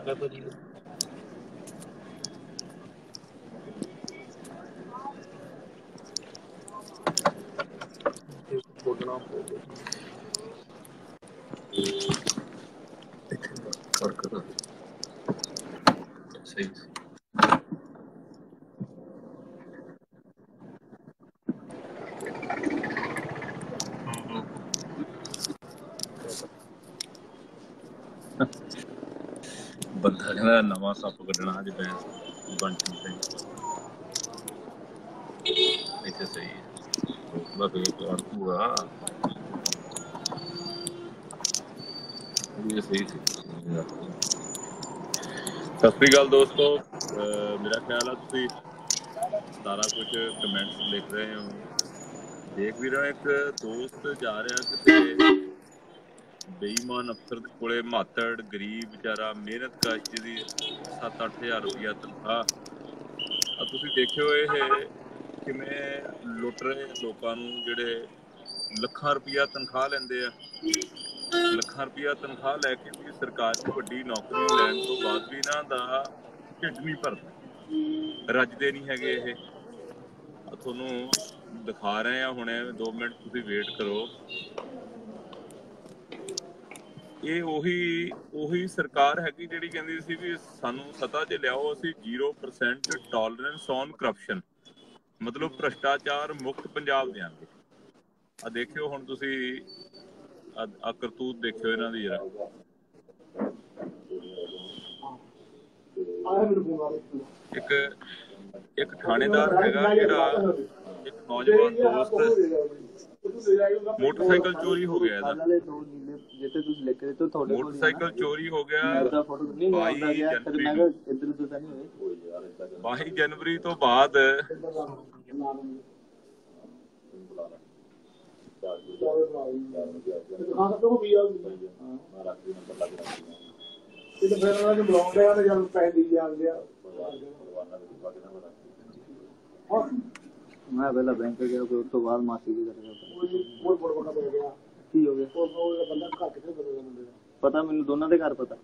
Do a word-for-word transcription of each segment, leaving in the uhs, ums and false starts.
सही बंदा कहना नवा सप कढ़ना अज बैस बंटी सिंह इतने सही है उसका पूरा ये सही सी सत श्री अकाल दोस्तों मेरा ख्याल है तुसी सारा कुछ कमेंट्स लिख रहे हो देख भी रहे एक दोस्त जा रहा किते बेईमान अफसर दे कोले मातड़ गरीब बेचारा मेहनत कश दी सत्त अठ हज़ार रुपया तनख्वाह अब तुसी देखियो ये किवें लुट रहे लोकां नूं जिहड़े ਲੱਖਾਂ रुपया तनख्वाह लैंदे आ ਲੱਖਾਂ रुपया तनख्वाह लैके भी सरकारी वड्डी नौकरी लैण तो बाद भी इन्हां दा ढिड नहीं भरदा रजदे नहीं हैगे ये तुहानूं दिखा रहे हैं हुणे दो मिनट तुसी वेट करो ये ਉਹੀ ਉਹੀ सरकार हैगी ਜਿਹੜੀ ਕਹਿੰਦੀ ਸੀ ਵੀ ਸਾਨੂੰ ਸੱਤਾ 'ਚ ਲਿਆਓ ਅਸੀਂ zero percent tolerance on corruption ਮਤਲਬ ਭ੍ਰਿਸ਼ਟਾਚਾਰ ਮੁਕਤ ਪੰਜਾਬ ਦੇਾਂਗੇ ਆ ਦੇਖਿਓ ਹੁਣ ਤੁਸੀਂ ਆ ਕਰਤੂਤ ਦੇਖਿਓ ਇਹਨਾਂ ਦੀ ਜਰਾ ਇੱਕ ਇੱਕ ਥਾਣੇਦਾਰ ਹੈਗਾ ਜਿਹੜਾ ਇੱਕ ਨੌਜਵਾਨ ਦੋਸਤ मोटरसाइकिल चोरी हो गया मोटरसाइकिल चोरी हो गया बाई जनवरी तो बाद मैं पहला बैंक गया फिर उस तो बाद मासी भी कर बहुत बड़ा बड़ा हो गया की हो गया वो वो बंदा घर कितने बदल गया पता मैंने दोनों दे घर पता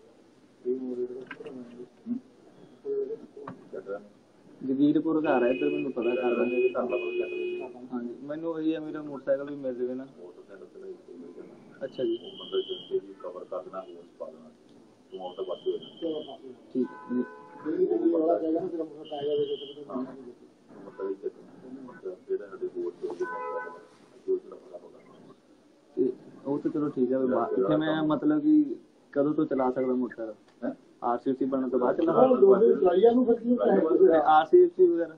जगीरपुर घर है इधर मैंने पता घर बंदे भी कर ला हां जी मैंने वही है मेरा मोटरसाइकिल भी मिल जावे ना अच्छा जी बंदा जल्दी कवर कर देना उस पा देना तुम और तो बात हो ठीक है ये वाला जाएगा ना फिर हम बताएगा मतलब वो तो चलो ठीक है इतने मैं मतलब कि कदों तो चला सकता मोटरसाइकिल आरसीसी बनने तो बाद चला आरसीसी वगैरह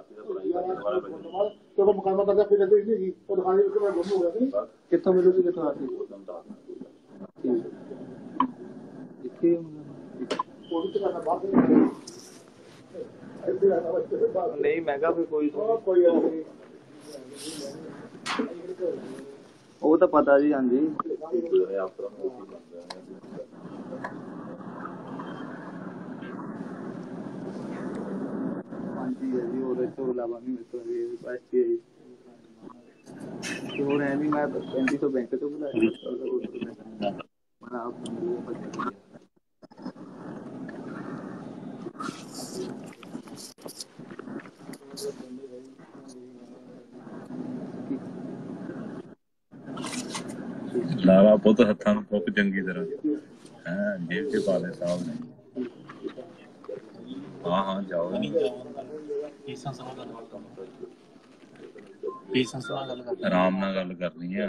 चलो मुकामा करके फिर ऐसे ही और दिखाने उसके बाद बंद हो गया नहीं कितना मिलोगी कितना आरसीसी इसके पुलिस का बात नहीं महंगा भी कोई कोई वो तो पता जी हाँ जी हाँ जी है जी और तो अलावा नहीं मैं तो ये बस ये तो है नहीं मैं पैंतीस सौ बैंक तो बुलाया मैं आप लावा पुत हत्थां नूं फुक चंगी तरह है जेब च पा ले साहब ने हाँ हाँ जाओ आराम नाल गल करनी है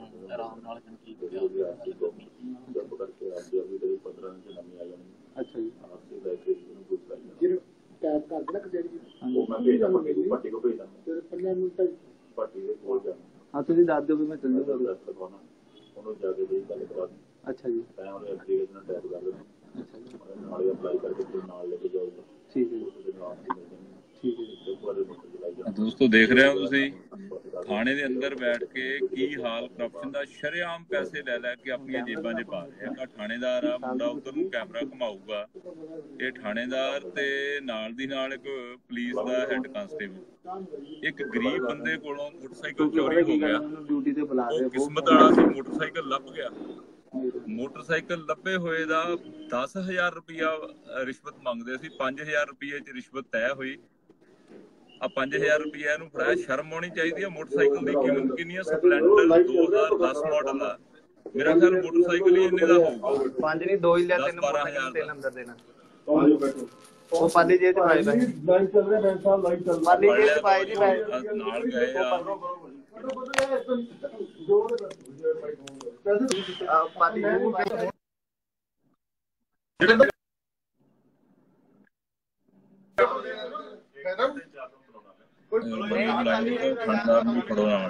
अच्छा जी हाँ तुझे दाद दो भी मैं चल जाऊंगा अच्छा जी ठीक है ठीक है दोस्तों देख रहे हो तुसी थाने दे अंदर बैठ के की हाल करप्शन दा शरेआम पैसे ले लै के अपनी जेबां च पा रहे हैं थानेदार आ मुंडा उधर नूं कैमरा घुमाऊगा ये थानेदार ते नाल दी नाल एक पुलिस दा हेड कांस्टेबल एक गरीब बंदे कोलों मोटरसाइकिल चोरी हो गया ड्यूटी ते बुला दे किस्मत वाला सी मोटरसाइकिल लभ गया ਮੋਟਰਸਾਈਕਲ ਲੱਭੇ ਹੋਏ ਦਾ ਦਸ ਹਜ਼ਾਰ ਰੁਪਇਆ ਰਿਸ਼ਵਤ ਮੰਗਦੇ ਸੀ। ਪੰਜ ਹਜ਼ਾਰ ਰੁਪਏ ਚ ਰਿਸ਼ਵਤ ਤੈਅ ਹੋਈ। ਆ ਪੰਜ ਹਜ਼ਾਰ ਰੁਪਇਆ ਇਹਨੂੰ ਫੜਾਇਆ। ਸ਼ਰਮ ਆਉਣੀ ਚਾਹੀਦੀ ਆ। ਮੋਟਰਸਾਈਕਲ ਦੀ ਕੀਮਤ ਕਿੰਨੀ ਆ? ਸਪਲੈਂਡਰ ਦੋ ਹਜ਼ਾਰ ਦਸ ਮਾਡਲ ਆ। ਮੇਰਾ ਖਿਆਲ ਮੋਟਰਸਾਈਕਲ ਹੀ ਇੰਨੇ ਦਾ ਹੋਊਗਾ। ਪੰਜ ਨਹੀਂ ਦੋ ਹੀ ਲਿਆ। ਤਿੰਨ ਬਾਰਾਂ ਹਜ਼ਾਰ ਤਿੰਨ ਅੰਦਰ ਦੇਣਾ। ਉਹ ਪਾਲੀ ਜੇਬ ਚ ਪਾਏ ਪਏ ਲਾਈਵ ਚੱਲ ਰਿਹਾ। ਬੈਂਕ ਸਾਹਿਬ ਲਾਈਵ ਚੱਲ ਰਿਹਾ। ਪਾਲੀ ਜੇਬ ਚ ਪਾਏ ਜੀ ਨਾਲ ਗਏ ਆ। ਪਾਲੀ ਠੰਡਾ ਵੀ ਖੜੋਣਾ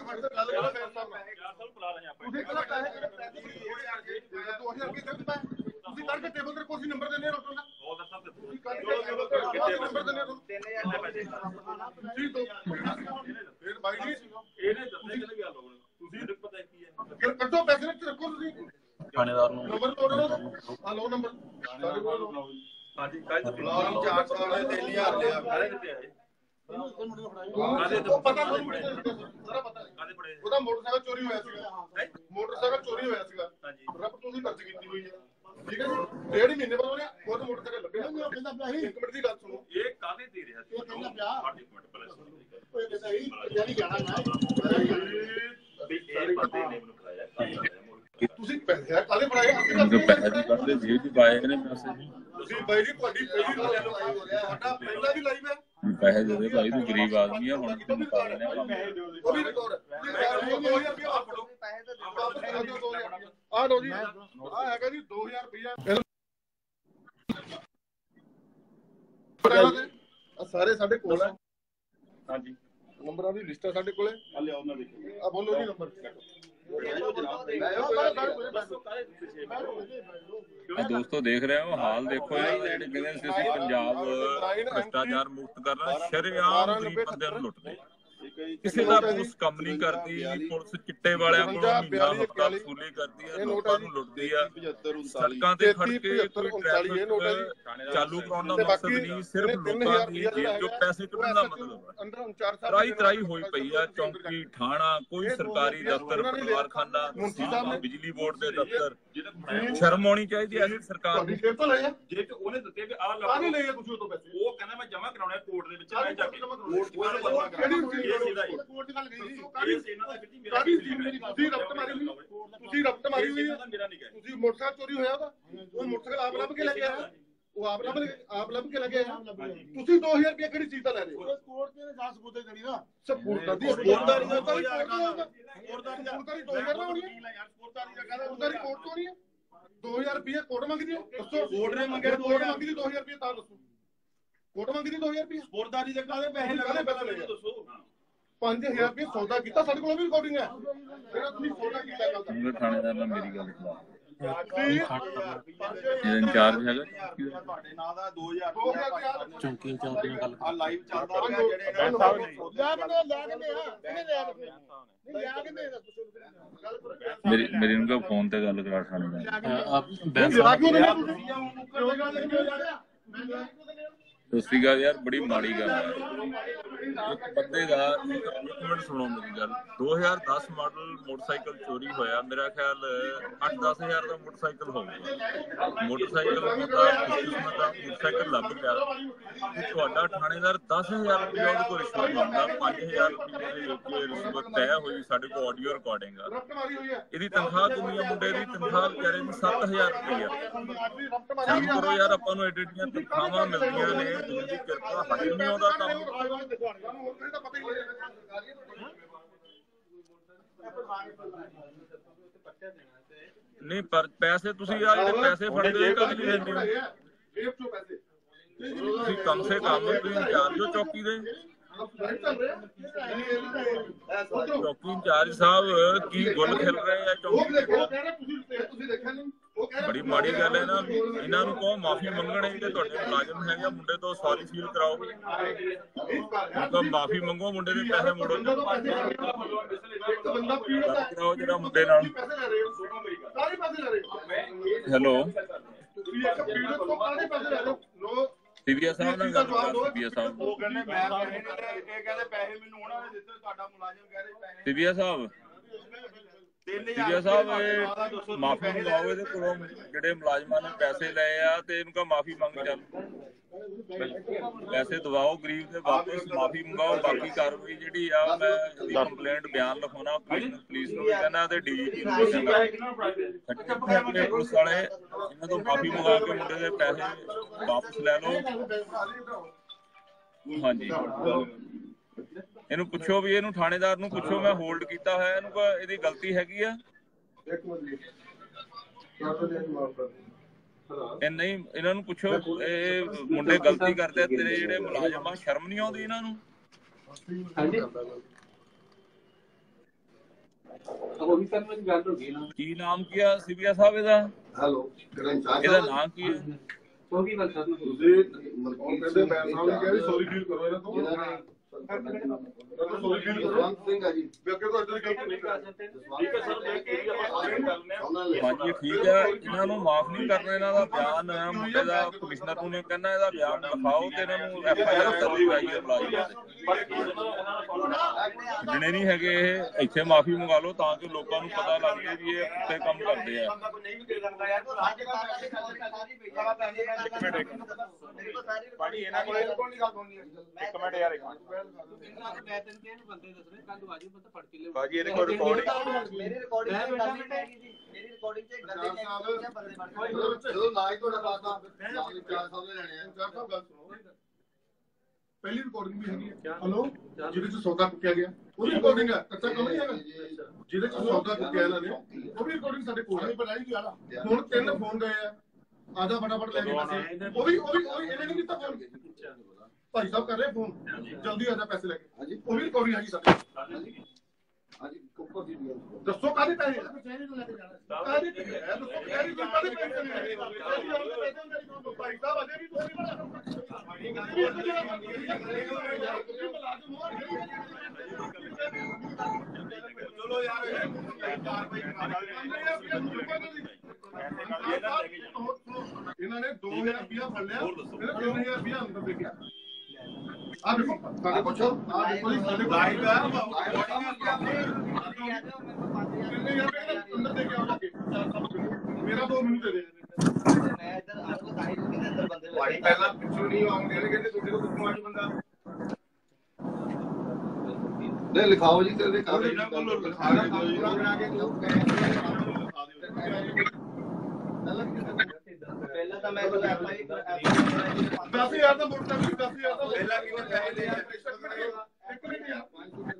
ਤੁਸੀਂ ਕਰਕੇ ਟੇਬਲ ਤੇ ਕੋਈ ਨੰਬਰ ਦੇਣੇ ਰੋਟੋ ਦਾ ਉਹ ਦੱਸਾਂ ਤੇ ਤੁਸੀਂ ਕਰਕੇ ਟੇਬਲ ਤੇ ਨੰਬਰ ਦੇਣੇ ਰੋਟੋ ਤਿੰਨ ਹਜ਼ਾਰ ਫਿਰ ਬਾਈ ਜੀ ਇਹਨੇ ਦੱਸੇ ਕਿ ਗੱਲ ਹੋਣੀ ਤੁਸੀਂ ਮੈਨੂੰ ਪਤਾ ਕੀ ਹੈ। ਫਿਰ ਕੱਢੋ ਪੈਸੇ ਵਿੱਚ ਰੱਖੋ ਤੁਸੀਂ ਥਾਣੇਦਾਰ ਨੂੰ ਨੰਬਰ ਤੋੜੋ। ਆ ਲਓ ਨੰਬਰ ਹਾਂਜੀ ਕੱਲ ਬਲਾਲ ਚਾਰ ਸਾਲ ਦੇ ਤਿੰਨ ਹਜ਼ਾਰ ਲਿਆ ਸਾਰੇ ਦਿੱਤੇ ਆਏ। ਉਹ ਪਤਾ ਤੁਹਾਨੂੰ ਸਾਰਾ ਪਤਾ ਹੈ। ਉਹਦਾ ਮੋਟਰਸਾਈਕਲ ਚੋਰੀ ਹੋਇਆ ਸੀਗਾ। ਮੋਟਰਸਾਈਕਲ ਚੋਰੀ ਹੋਇਆ ਸੀਗਾ। ਰੱਬ ਤੁਸੀਂ ਦਰਜ ਕੀਤੀ ਹੋਈ ਹੈ। ਠੀਕ ਹੈ ਜੀ। ਡੇਢ ਮਹੀਨੇ ਬਾਅਦ ਉਹਨੇ ਖੁਦ ਮੋਟਰਸਾਈਕਲ ਲੱਭਿਆ। ਇੱਕ ਮਿੰਟ ਦੀ ਗੱਲ ਸੁਣੋ। ਇਹ ਕਾਹਦੇ ਦੇ ਰਿਹਾ ਸੀ? ਕਹਿੰਦਾ ਪਿਆ ਇੱਕ ਮਿੰਟ ਪਹਿਲਾਂ ਕੋਈ ਸਹੀ ਜਾਨੀ ਜਾਣਾ ਨਾ ਇਹ ਬੰਦੇ ਨੇ ਮੈਨੂੰ ਬੁਲਾਇਆ। ਤੁਸੀਂ ਪੈਸੇ ਕਾਹਦੇ ਬਣਾਏ? ਅਸੀਂ ਪੈਸੇ ਦੀ ਕੱਢਦੇ ਜੇਬ ਚ ਪਾਏ ਨੇ ਪੈਸੇ। ਤੁਸੀਂ ਬਾਈ ਜੀ ਤੁਹਾਡੀ ਪਹਿਲੀ ਤੁਹਾਡਾ ਪਹਿਲਾਂ ਵੀ ਲਾਈਵ ਹੈ। ਪੈਸੇ ਦੇ ਦੇ ਭਾਈ, ਤੂੰ ਗਰੀਬ ਆਦਮੀ ਆ। ਹੁਣ ਤੂੰ ਮੁਕਾ ਲੈਣੇ ਕੰਮ। ਉਹ ਵੀ ਰਿਕਾਰਡ ਦੋ ਹਜ਼ਾਰ ਰੁਪਏ ਆ ਫੜੋ। ਆ ਲਓ ਜੀ। ਆ ਹੈਗਾ ਜੀ ਦੋ ਹਜ਼ਾਰ ਰੁਪਏ। ਆ ਸਾਰੇ ਸਾਡੇ ਕੋਲ ਹੈ। ਹਾਂਜੀ ਨੰਬਰਾਂ ਦੀ ਲਿਸਟ ਹੈ ਸਾਡੇ ਕੋਲੇ। ਆ ਲਿਆਓ ਨਾ ਦੇਖੋ। ਆ ਬੋਲੋ ਜੀ ਨੰਬਰ। ਦੋਸਤੋ ਦੇਖ ਰਹੇ ਹੋ ਹਾਲ ਦੇਖੋ ਇਹਨਾਂ ਦਾ। ਜਿਹੜੇ ਕਹਿੰਦੇ ਸੀ ਅਸੀਂ ਪੰਜਾਬ ਭ੍ਰਿਸ਼ਟਾਚਾਰ ਮੁਕਤ ਕਰਨਾ, ਸ਼ਰੇਆਮ ਗਰੀਬ ਬੰਦਿਆਂ ਨੂੰ ਲੁੱਟਦੇ। ਕਿਸੇ ਦਾ ਪੁਲਿਸ ਕੰਮ ਨਹੀਂ ਕਰਦੀ। ਪੁਲਿਸ ਚਿੱਟੇ ਵਾਲਿਆਂ ਕੋਲੋਂ ਮਹੀਨਾ ਹਫ਼ਤਾ ਵਸੂਲੀ ਕਰਦੀ ਹੈ, ਲੋਕਾਂ ਨੂੰ ਲੁੱਟਦੀ ਆ। ਸੜਕਾਂ ਤੇ ਖੜ ਕੇ ਕੋਈ ਟ੍ਰੈਫਿਕ ਚਾਲੂ ਕਰਾਉਣ ਦਾ ਮਕਸਦ ਨਹੀਂ, ਸਿਰਫ ਲੋਕਾਂ ਦੀ ਜੇਬ ਚੋਂ ਪੈਸੇ ਕੱਢਣ ਦਾ ਮਤਲਬ ਹੈ। ਤਰਾਈ ਤਰਾਈ ਹੋਈ ਪਈ ਆ। ਚੌਂਕੀ, ਥਾਣਾ, ਕੋਈ ਸਰਕਾਰੀ ਦਫ਼ਤਰ, ਪਰਿਵਾਰਖਾਨਾ, ਬਿਜਲੀ ਬੋਰਡ ਦੇ ਦਫ਼ਤਰ। ਸ਼ਰਮ ਆਉਣੀ ਚਾਹੀਦੀ ਐ ਸਰਕਾਰ ਨੂੰ। ਜੇਬ ਤੋਂ ਲਏ ਆ। ਜੇਬ ਚ ਉਹਨੇ ਦਿੱਤੇ ਵੀ ਆਹ ਲਾ ਨਹੀਂ ਲਏ ਤੁਸੀਂ ਉਹ ਤੋਂ ਪੈਸੇ। ਉਹ ਕਹਿੰਦਾ ਮੈਂ ਜਮਾ ਕਰਾਉਣਾ ਕੋਰਟ ਦੇ ਵਿੱਚ। ਮੈਂ ਜਾ ਕੇ ਕੋਰਟ ਕੋਰਟ ਦੀ ਗੱਲ ਗਈ ਸੀ। ਕਾਹਦੀ ਤੁਸੀਂ ਰਫਤ ਮਾਰੀ ਹੋਈ। ਤੁਸੀਂ ਰਫਤ ਮਾਰੀ ਹੋਈ ਹੈ। ਤੁਸੀਂ ਮੋਟਰਸਾਈਕਲ ਚੋਰੀ ਹੋਇਆ ਉਹਦਾ। ਉਹ ਮੋਟਰਸਾਈਕਲ ਆਪ ਲੱਭ ਕੇ ਲੈ ਕੇ ਆਇਆ। ਉਹ ਆਪ ਲੱਭ ਆਪ ਲੱਭ ਕੇ ਲੈ ਕੇ ਆਇਆ। ਤੁਸੀਂ ਦੋ ਹਜ਼ਾਰ ਰੁਪਏ ਕਿਹੜੀ ਚੀਜ਼ ਦਾ ਲੈ ਰਹੇ ਹੋ? ਕੋਰਟ ਦੇ ਸਾਹ ਸਬੂਤ ਦੇਣੀ ਨਾ। ਸਬੂਤ ਦੀ ਸਪੋਰਟਦਾਰੀ ਦਾ ਤਾਂ ਸਪੋਰਟਦਾਰੀ ਸਪੋਰਟਦਾਰੀ ਦੋ ਹਜ਼ਾਰ ਨਾ ਹੋਣੀ ਹੈ। ਸਪੋਰਟਦਾਰੀ ਦਾ ਕਹਿੰਦਾ ਸਪੋਰਟਦਾਰੀ ਕੋਰਟ ਤੋਂ ਨਹੀਂ ਹੈ। ਦੋ ਹਜ਼ਾਰ ਰੁਪਏ ਕੋਰਟ ਮੰਗਦੀ ਹੈ। ਦੱਸੋ ਕੋਰਟ ਨੇ ਮੰਗਿਆ ਕੋਰਟ ਮੰਗਦੀ ਦੋ ਹਜ਼ਾਰ ਰੁਪਏ ਤਾਂ ਦੱਸੋ। ਕੋਰਟ ਮੰਗਦੀ ਦੋ ਹਜ਼ਾਰ ਰੁਪਏ। ਸਪੋਰਟਦਾਰੀ ਦੇ ਕਾਹਦੇ ਪੈਸੇ ਲੱਗਣੇ ਪਹਿਲਾਂ ਦੱਸੋ। ਪੰਜ ਹਜ਼ਾਰ ਰੁਪਏ ਸੌਦਾ ਕੀਤਾ। ਸਾਡੇ ਕੋਲ ਵੀ ਰਿਕਾਰਡਿੰਗ ਹੈ। ਜਿਹੜਾ ਤੁਸੀਂ ਸੌਦਾ ਕੀਤਾ ਕੱਲ ਦਾ। ਥਾਣੇਦਾਰ ਨਾਲ ਮੇਰੀ ਗੱਲ ਸੁਣਾ। ਇੰਚਾਰਜ ਹੈਗਾ ਤੁਹਾਡੇ ਨਾਂ ਦਾ ਦੋ ਹਜ਼ਾਰ ਚੌਂਕੀ ਇੰਚਾਰਜ ਨਾਲ ਗੱਲ ਆ ਲਾਈਵ ਚੱਲਦਾ ਪਿਆ। ਜਿਹੜੇ ਲੈ ਕੇ ਲੈ ਕੇ ਲੈ ਕੇ ਮੇਰੀ ਮੇਰੀ ਨੂੰ ਫੋਨ ਤੇ ਗੱਲ ਕਰਾ ਥਾਣੇਦਾਰ। ਸਸਤੀ ਗੱਲ ਯਾਰ, ਬੜੀ ਮਾੜੀ ਗੱਲ ਹੈ। ਇੱਕ ਬੰਦੇ ਦਾ ਇੱਕ ਮਿੰਟ ਸੁਣੋ ਮੇਰੀ ਗੱਲ। ਦੋ ਹਜ਼ਾਰ ਦਸ ਮਾਡਲ ਮੋਟਰਸਾਈਕਲ ਚੋਰੀ ਹੋਇਆ। ਮੇਰਾ ਖਿਆਲ ਅੱਠ ਦਸ ਹਜ਼ਾਰ ਦਾ ਮੋਟਰਸਾਈਕਲ ਹੋਊਗਾ। ਮੋਟਰਸਾਈਕਲ ਮੋਟਰਸਾਈਕਲ ਲੱਭ ਗਿਆ ਤੇ ਤੁਹਾਡਾ ਥਾਣੇਦਾਰ ਦਸ ਹਜ਼ਾਰ ਰੁਪਏ ਉਹਦੇ ਕੋਲ ਰਿਸ਼ਵਤ ਮੰਗਦਾ। ਪੰਜ ਹਜ਼ਾਰ ਰੁਪਏ ਦੇ ਵਿੱਚ ਰਿਸ਼ਵਤ ਤੈਅ ਹੋਈ। ਸਾਡੇ ਕੋਲ ਆਡੀਓ ਰਿਕਾਰਡਿੰਗ ਆ। ਇਹਦੀ ਤਨਖਾਹ ਕਿੰਨੀ ਆ? ਮੁੰਡੇ ਦੀ ਤਨਖਾਹ ਵਿਚਾਰੇ ਦੀ ਸੱਤ ਹਜ਼ਾਰ ਰੁਪਇਆ। ਸ਼ਰਮ ਕਰੋ ਯਾਰ, ਆਪਾਂ ਨੂੰ ਐਡੀ ਐਡੀਆਂ ਤਨਖਾਹਾਂ ਮਿਲਦੀਆਂ ਨੇ। ਦੀ ਕਿਰਪਾ ਹਜੇ ਨਹੀਂ ਆਉਂਦਾ ਕੰਮ। ਨਹੀਂ ਪਰ ਪੈਸੇ ਤੁਸੀਂ ਆ ਜਿਹੜੇ ਪੈਸੇ ਫੜਦੇ ਕਦ ਨਹੀਂ ਦਿੰਦੇ ਹੋ? ਤੁਸੀਂ ਕਮ ਸੇ ਕਮ ਤੁਸੀਂ ਇੰਚਾਰਜ ਹੋ ਚੌਕੀ ਦੇ। ਚੌਕੀ ਇੰਚਾਰਜ ਸਾਹਿਬ ਕੀ ਗੁੱਲ ਖਿਲ ਰਹੇ ਆ ਚੌਕੀ ਦੇ। ਬੜੀ ਮਾੜੀ ਗੱਲ ਹੈ ਨਾ। ਇਹਨਾਂ ਨੂੰ ਕਹੋ ਮਾਫੀ ਮੰਗਣ। ਜਿਹੜੇ ਤੁਹਾਡੇ ਮੁਲਾਜ਼ਮ ਹੈਗੇ ਮੁੰਡੇ ਤੋਂ ਸੌਰੀ ਫੀਲ ਕਰਾਓ। ਤਾਂ ਮਾਫੀ ਮੰਗੋ, ਮੁੰਡੇ ਦੇ ਪੈਸੇ ਮੋੜੋ। ਕਰਾਓ ਜਿਹੜਾ ਮੁੰਡੇ ਨਾਲ। ਹੈਲੋ ਸੀਬੀਆ ਸਾਹਿਬ ਨਾਲ ਗੱਲ ਕਰ। ਸੀਬੀਆ ਸਾਹਿਬ ਉਹ ਕਹਿੰਦੇ ਮੈਂ ਪੈਸੇ ਇਹ ਕਹਿੰਦੇ ਪੈਸੇ ਮੈਨੂੰ ਉਹਨਾਂ ਨੇ ਦਿੱਤੇ। ਤੁਹਾਡਾ ਮੁਲਾਜ਼ਮ ਕਹਿ ਰਿਹਾ ਪੈਸੇ। ਸੀਬੀਆ ਸਾਹਿਬ ਸੀਬੀਆ ਸਾਹਿਬ ਇਹ ਮਾਫੀ ਮੰਗਵਾਓ ਇਹਦੇ ਕੋਲੋਂ, ਜਿਹੜੇ ਮੁਲਾਜ਼ਮਾਂ ਨੇ ਪੈਸੇ ਲਏ ਆ ਤੇ ਇਹਨਾਂ ਮਾਫੀ ਮੰਗ ਚੱਲ ਪੈਸੇ ਦਵਾਓ ਗਰੀਬ ਦੇ ਵਾਪਸ, ਮਾਫੀ ਮੰਗਾਓ। ਬਾਕੀ ਕਾਰਵਾਈ ਜਿਹੜੀ ਆ ਮੈਂ ਇਹਦੀ ਕੰਪਲੇਂਟ ਬਿਆਨ ਲਿਖਾਉਣਾ ਪੁਲਿਸ ਨੂੰ ਵੀ ਕਹਿਣਾ ਤੇ ਡੀਜੀਪੀ ਨੂੰ ਵੀ ਕਹਿੰਦਾ ਪੁਲਿਸ ਵਾਲੇ ਇਹਨਾਂ ਤੋਂ ਮਾਫੀ ਮੰਗਾ ਕੇ ਮੁੰਡੇ ਦੇ ਪੈਸੇ ਵਾਪਸ ਲੈ ਲਓ। ਹਾਂਜੀ ਇਹਨੂੰ ਪੁੱਛੋ ਵੀ, ਇਹਨੂੰ ਥਾਣੇਦਾਰ ਨੂੰ ਪੁੱਛੋ, ਮੈਂ ਹੋਲਡ ਕੀਤਾ ਹੋਇਆ ਇਹਨੂੰ, ਇਹਦੀ ਗਲਤੀ ਹੈਗੀ ਆ ਇਹ ਨਹੀਂ। ਇਹਨਾਂ ਨੂੰ ਪੁੱਛੋ ਇਹ ਮੁੰਡੇ ਗਲਤੀ ਕਰਦੇ ਆ, ਤੇਰੇ ਜਿਹੜੇ ਮੁਲਾਜ਼ਮ ਆ ਸ਼ਰਮ ਨਹੀਂ ਆਉਂਦੀ ਇਹਨਾਂ ਨੂੰ? ਕੀ ਨਾਮ ਕੀ ਆ ਸੀਬੀਆ ਸਾਹਿਬ ਇਹਦਾ? ਹੈਲੋ ਇਹਦਾ ਨਾਮ ਕੀ ਹੈ? ਸੌਰੀ ਫੀਲ ਕਰੋ ਇਹਨਾਂ ਤੋਂ। ਹਾਂਜੀ ਠੀਕ ਹੈ, ਇਹਨਾਂ ਨੂੰ ਮਾਫ ਨਹੀਂ ਕਰਨਾ। ਇਹਨਾਂ ਦਾ ਬਿਆਨ ਮੁੰਡੇ ਦਾ ਕਮਿਸ਼ਨਰ ਨੂੰ ਨੇ ਕਹਿੰਦਾ ਇਹਦਾ ਬਿਆਨ ਲਿਖਾਓ ਤੇ ਇਹਨਾਂ ਨੂੰ ਐਫ ਆਈ ਆਰ ਦਰਜ ਕਰਾਈ ਹੈ ਮੁਲਾਜ਼ਮਾਂ ਦੇ। ਜਿਹੜੇ ਨਹੀਂ ਹੈਗੇ ਇਹ ਇੱਥੇ ਮਾਫੀ ਮੰਗਾ ਲਓ ਤਾਂ ਕਿ ਲੋਕਾਂ ਨੂੰ ਪਤਾ ਲੱਗ ਜਾਏ ਵੀ ਇਹ ਕਿੱਥੇ ਕੰਮ ਕਰਦੇ ਆ। ਭਾਜੀ ਇਹਨਾਂ ਕੋਲ ਇੱਕ ਮਿੰਟ ਯਾਰ, ਇੱਕ ਭਾਜੀ ਇਹਦੇ ਕੋਲ ਰਿਕਾਰਡਿੰਗ ਮੇਰੀ ਰਿਕਾਰਡਿੰਗ ਮੇਰੀ ਰਿਕਾਰਡਿੰਗ ਚ ਗੱਲੇ ਨੇ ਬੰਦੇ ਬਣ ਗਏ। ਜਦੋਂ ਨਾ ਹੀ ਤੁਹਾਡਾ ਬਾਤ ਚਾਰ ਸਾਹਮਣੇ ਲੈਣੇ ਆ, ਚਾਰ ਸਾਹਿਬ ਗੱਲ ਸੁਣੋ। ਪਹਿਲੀ ਰਿਕਾਰਡਿੰਗ ਵੀ ਹੈਗੀ ਹੈ ਹਲੋ, ਜਿਹਦੇ ਚ ਸੌਦਾ ਚੁੱਕਿਆ ਗਿਆ ਉਹ ਵੀ ਰਿਕਾਰਡਿੰਗ ਹੈ। ਕੱਚਾ ਕੰਮ ਨਹੀਂ ਹੈਗਾ, ਜਿਹਦੇ ਚ ਸੌਦਾ ਚੁੱਕਿਆ ਇਹਨਾਂ ਨੇ ਉਹ ਵੀ ਰਿਕਾਰਡਿੰਗ ਸਾਡੇ ਕੋਲ ਹੈ। ਹੁਣ ਤਿੰਨ ਫੋਨ ਗਏ ਆ, ਆਦਾ ਫਟਾਫਟ ਲੈ ਕੇ ਪੈਸੇ, ਉਹ ਵੀ ਉਹ ਵੀ ਇਹਨੇ ਨਹੀਂ ਕੀਤਾ ਫੋਨ। ਭਾਈ ਸਾਹਿਬ ਕਰ ਰਹੇ ਫੋਨ, ਜਲਦੀ ਆਦਾ ਪੈਸੇ ਲੈ ਕੇ, ਉਹ ਵੀ ਰਿਕਾਰਡਿੰਗ ਹੈਗੀ ਸਾਡੇ। ਹਾਂਜੀ ਉੱਪਰ ਦੀ ਦੱਸੋ ਕਾਹਦੇ ਪੈਸੇ ਕਚਹਿਰੀ ਤੋਂ ਲੈ ਕੇ ਜਾਣਾ? ਕਾਹਦੇ ਪੈਸੇ ਹੈ ਦੱਸੋ, ਕਚਹਿਰੀ ਤੋਂ ਕਾਹਦੇ ਪੈਸੇ ਨੇ? ਭਾਈ ਸਾਹਿਬ ਅਜੇ ਵੀ ਤੁਸੀਂ ਚਲੋ ਯਾਰ ਇਹਨਾਂ ਨੇ ਦੋ ਹਜ਼ਾਰ ਰੁਪਇਆ ਫੜ ਲਿਆ, ਇਹਨਾਂ ਤਿੰਨ ਹਜ਼ਾਰ ਰੁਪਇਆ ਅੰਦਰ ਦੇ ਗਿਆ। ਆ ਦੇਖੋ ਸਾਡੇ ਪੁੱਛੋ, ਆ ਦੇਖੋ ਜੀ ਸਾਡੇ ਲਾਈਵ ਹੈ ਅੰਦਰ ਦੇ ਕੇ ਆਓ ਜਾ ਕੇ। ਮੇਰਾ ਦੋ ਮਿੰਟ ਦੇ ਦੇ। ਮੈਂ ਇੱਧਰ ਆਪਕੋ ਸਾਈਡ ਦੇ ਅੰਦਰ ਬੰਦੇ ਭਾਈ ਪਹਿਲਾਂ ਪਿੱਛੋਂ ਨਹੀਂ ਆਉਂਦੇ ਨੇ, ਕਹਿੰਦੇ ਤੁਹਾਡੇ ਕੋਲ ਕਿੱਥੋਂ ਆਈ ਬੰਦਾ? ਨਹੀਂ ਲਿਖਾਓ ਜੀ, ਤੇਰੇ ਕਾਗਜ਼ ਇਹਨਾਂ ਕੋਲ ਲਿਖਾ ਕੇ ਦਿਓ ਜੀ, ਬਣਾ ਕੇ ਦਿਓ। ਪਹਿਲਾਂ ਤਾਂ ਮੈਂ ਐਫ ਆਈ ਦਸ ਹਜ਼ਾਰ ਦਾ ਮੋਟਰ ਸਾਈਕਲ, ਦਸ ਹਜ਼ਾਰ ਦਾ ਪਹਿਲਾਂ ਕਿਉਂ ਪੈਸੇ ਦੇ ਯਾਰ? ਇੱਕ ਮਿੰਟ ਯਾਰ,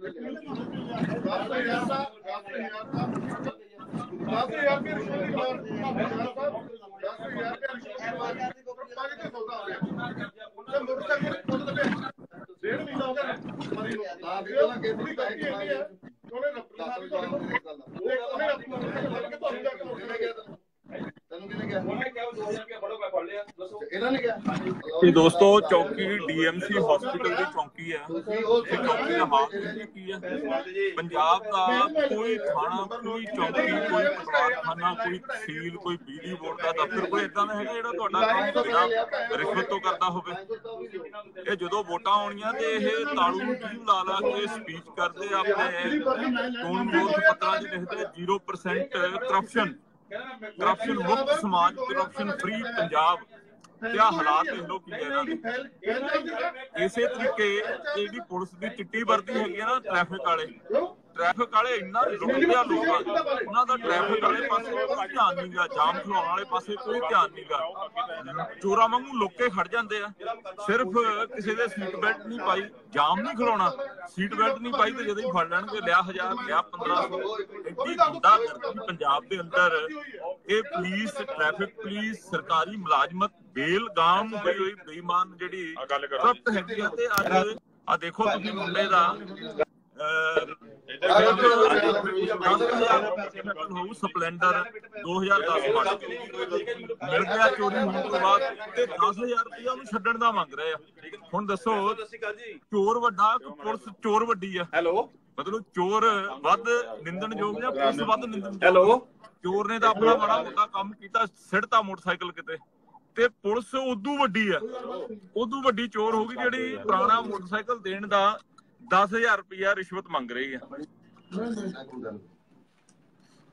ਦਸ ਹਜ਼ਾਰ ਦਾ ਦਸ ਹਜ਼ਾਰ ਦਾ ਦਸ ਹਜ਼ਾਰ ਰੁਪਏ ਰਿਸ਼ਵਤ ਦੀ ਮਾਰ, ਦਸ ਹਜ਼ਾਰ ਰੁਪਏ ਰਿਸ਼ਵਤ ਦੀ ਮਾਰ ਪੰਜ ਤੇ ਸੌਦਾ ਹੋ ਰਿਹਾ ਤੇ ਮੋਟਰ ਸਾਈਕਲ ਖੁਦ ਦੇ ਡੇਢ ਮਹੀਨਾ ਹੋ ਗਿਆ ਮਰੀ ਨੂੰ। ਤਾਂ ਵੀ ਉਹਨਾਂ ਕਿਹਦੀ ਗਲਤੀ ਹੈਗੀ ਹੈ? ਉਹਨੇ ਰੱਬ ਸਾਹਿਬ ਤੁਹਾਡੇ ਕੋਲ ਉਹਨੇ ਆਪਣੀ ਮੋਟਰ ਸਾਈਕਲ ਫੜ ਕੇ ਤੁਹਾਨੂੰ ਜਾ ਕੇ ਮੋਟਰ ਗਿਆ। ਤੈਨੂੰ ਕਿਹਨੇ ਕਿਹਾ? ਉਹਨੇ ਕਿਹਾ ਦੋ ਹਜ਼ਾਰ ਰੁਪਏ ਫੜੋ, ਮੈਂ ਫੜ ਲਿਆ। ਦੱਸੋ ਇਹਨਾਂ ਨੇ ਕਿਹਾ? ਇਹ ਦੋਸਤੋ ਚੌਕੀ ਡੀਐਮਸੀ ਹਸਪੀਟਲ ਦੀ ਚੌਕੀ ਆ। ਤੁਸੀਂ ਉਹ ਇਹ ਚੌਕੀ ਦਾ ਹਾਲ ਕੀ ਆ? ਪੰਜਾਬ ਦਾ ਕੋਈ ਥਾਣਾ, ਕੋਈ ਚੌਕੀ, ਕੋਈ ਪਟਵਾਰਖਾਨਾ, ਕੋਈ ਤਹਿਸੀਲ, ਕੋਈ ਬਿਜਲੀ ਬੋਰਡ ਦਾ ਦਫ਼ਤਰ ਕੋਈ ਏਦਾਂ ਦਾ ਹੈਗਾ ਜਿਹੜਾ ਤੁਹਾਡਾ ਕੰਮ ਬਿਨਾਂ ਰਿਸ਼ਵਤ ਤੋਂ ਕਰਦਾ ਹੋਵੇ? ਇਹ ਜਦੋਂ ਵੋਟਾਂ ਆਉਣੀਆਂ ਤੇ ਇਹ ਤਾਲੂ ਨੂੰ ਕੀ ਲਾ ਲਾ ਕੇ ਸਪੀਚ ਕਰਦੇ, ਆਪਣੇ ਚੋਣ ਵਿਰੋਧ ਪੱਤਰਾਂ 'ਚ ਲਿਖਦੇ ਜ਼ੀਰੋ ਪਰਸੈਂਟ ਕਰਪਸ਼ਨ, ਕਰਪਸ਼ਨ ਮੁਕਤ ਸਮਾਜ, ਕਰਪਸ਼ਨ ਫ੍ਰੀ ਪੰਜਾਬ। ਤੇ ਆਹ ਹਾਲਾਤ ਦੇਖ ਲਓ ਕੀ ਹੈ ਇਹਨਾਂ ਦੇ। ਇਸੇ ਤਰੀਕੇ ਜਿਹੜੀ ਪੁਲਿਸ ਦੀ ਚਿੱਟੀ ਵਰਦੀ ਹੈਗੀ ਆ ਨਾ, ਟ੍ਰੈਫਿਕ ਵਾਲੇ ਟ੍ਰੈਫਿਕ ਵਾਲੇ ਇੰਨਾ ਲੁੱਟਦੇ ਆ ਲੋਕਾਂ ਨੂੰ, ਉਹਨਾਂ ਦਾ ਟ੍ਰੈਫਿਕ ਵਾਲੇ ਪਾਸੇ ਕੋਈ ਧਿਆਨ ਨਹੀਂ ਗਾ, ਜਾਮ ਖਲਾਉਣ ਵਾਲੇ ਪਾਸੇ ਕੋਈ ਧਿਆਨ ਨਹੀਂ ਗਾ। ਚੋਰਾਂ ਵਾਂਗੂ ਲੋਕੇ ਖੜ ਜਾਂਦੇ ਆ, ਸਿਰਫ ਕਿਸੇ ਦੇ ਸੀਟ ਬੈਲਟ ਨਹੀਂ ਪਾਈ, ਜਾਮ ਨਹੀਂ ਖਲਾਉਣਾ, ਸੀਟ ਬੈਲਟ ਨਹੀਂ ਪਾਈ ਤੇ ਜਦੋਂ ਹੀ ਫੜ ਲੈਣਗੇ ਲਿਆ ਹਜ਼ਾਰ ਲਿਆ ਪੰਦਰਾਂ ਸੌ। ਐਡੀ ਗੁੰਡਾਗਰਦੀ ਪੰਜਾਬ ਦੇ ਅੰਦਰ, ਇਹ ਪੁਲਿਸ, ਟ੍ਰੈਫਿਕ ਪੁਲਿਸ, ਸਰਕਾਰੀ ਮੁਲਾਜ਼ਮਤ ਬੇਲਗਾਮ ਹੋਈ ਹੋਈ ਬੇਈਮਾਨ ਜਿਹੜੀ ਕਰਪਟ ਹੈਗੀ ਆ। ਤੇ ਅੱਜ ਆ ਦੇਖੋ ਤੁਸੀਂ ਮੁੰਡੇ ਦਾ ਸਪਲੈਂਡਰ ਦੋ ਹਜ਼ਾਰ ਦਸ ਮਿਲ ਗਿਆ ਚੋਰੀ ਹੋਣ ਤੋਂ ਬਾਅਦ, ਤੇ ਦਸ ਹਜ਼ਾਰ ਰੁਪਇਆ ਉਹਨੂੰ ਛੱਡਣ ਦਾ ਮੰਗ ਰਹੇ ਆ। ਹੁਣ ਦੱਸੋ ਚੋਰ ਵੱਡਾ, ਪੁਲਿਸ ਚੋਰ ਵੱਡੀ ਆ? ਹੈਲੋ, ਮਤਲਬ ਚੋਰ ਵੱਧ ਨਿੰਦਣਯੋਗ ਜਾਂ ਪੁਲਿਸ ਵੱਧ ਨਿੰਦਣਯੋਗ? ਹੈਲੋ, ਚੋਰ ਨੇ ਤਾਂ ਆਪਣਾ ਬੜਾ ਮੋਟਾ ਕੰਮ ਕੀਤਾ, ਸਿੱਟਤਾ ਮੋਟਰਸਾਈਕਲ ਕਿਤੇ, ਤੇ ਪੁਲਿਸ ਉਦੋਂ ਵੱਡੀ ਆ, ਉਦੋਂ ਵੱਡੀ ਚੋਰ ਹੋ ਗਈ ਜਿਹੜੀ ਪੁਰਾਣਾ ਮੋਟਰਸਾਈਕਲ ਦੇਣ ਦਾ ਦਸ ਹਜ਼ਾਰ ਰੁਪਇਆ ਰਿਸ਼ਵਤ ਮੰਗ ਰਹੀ ਆ।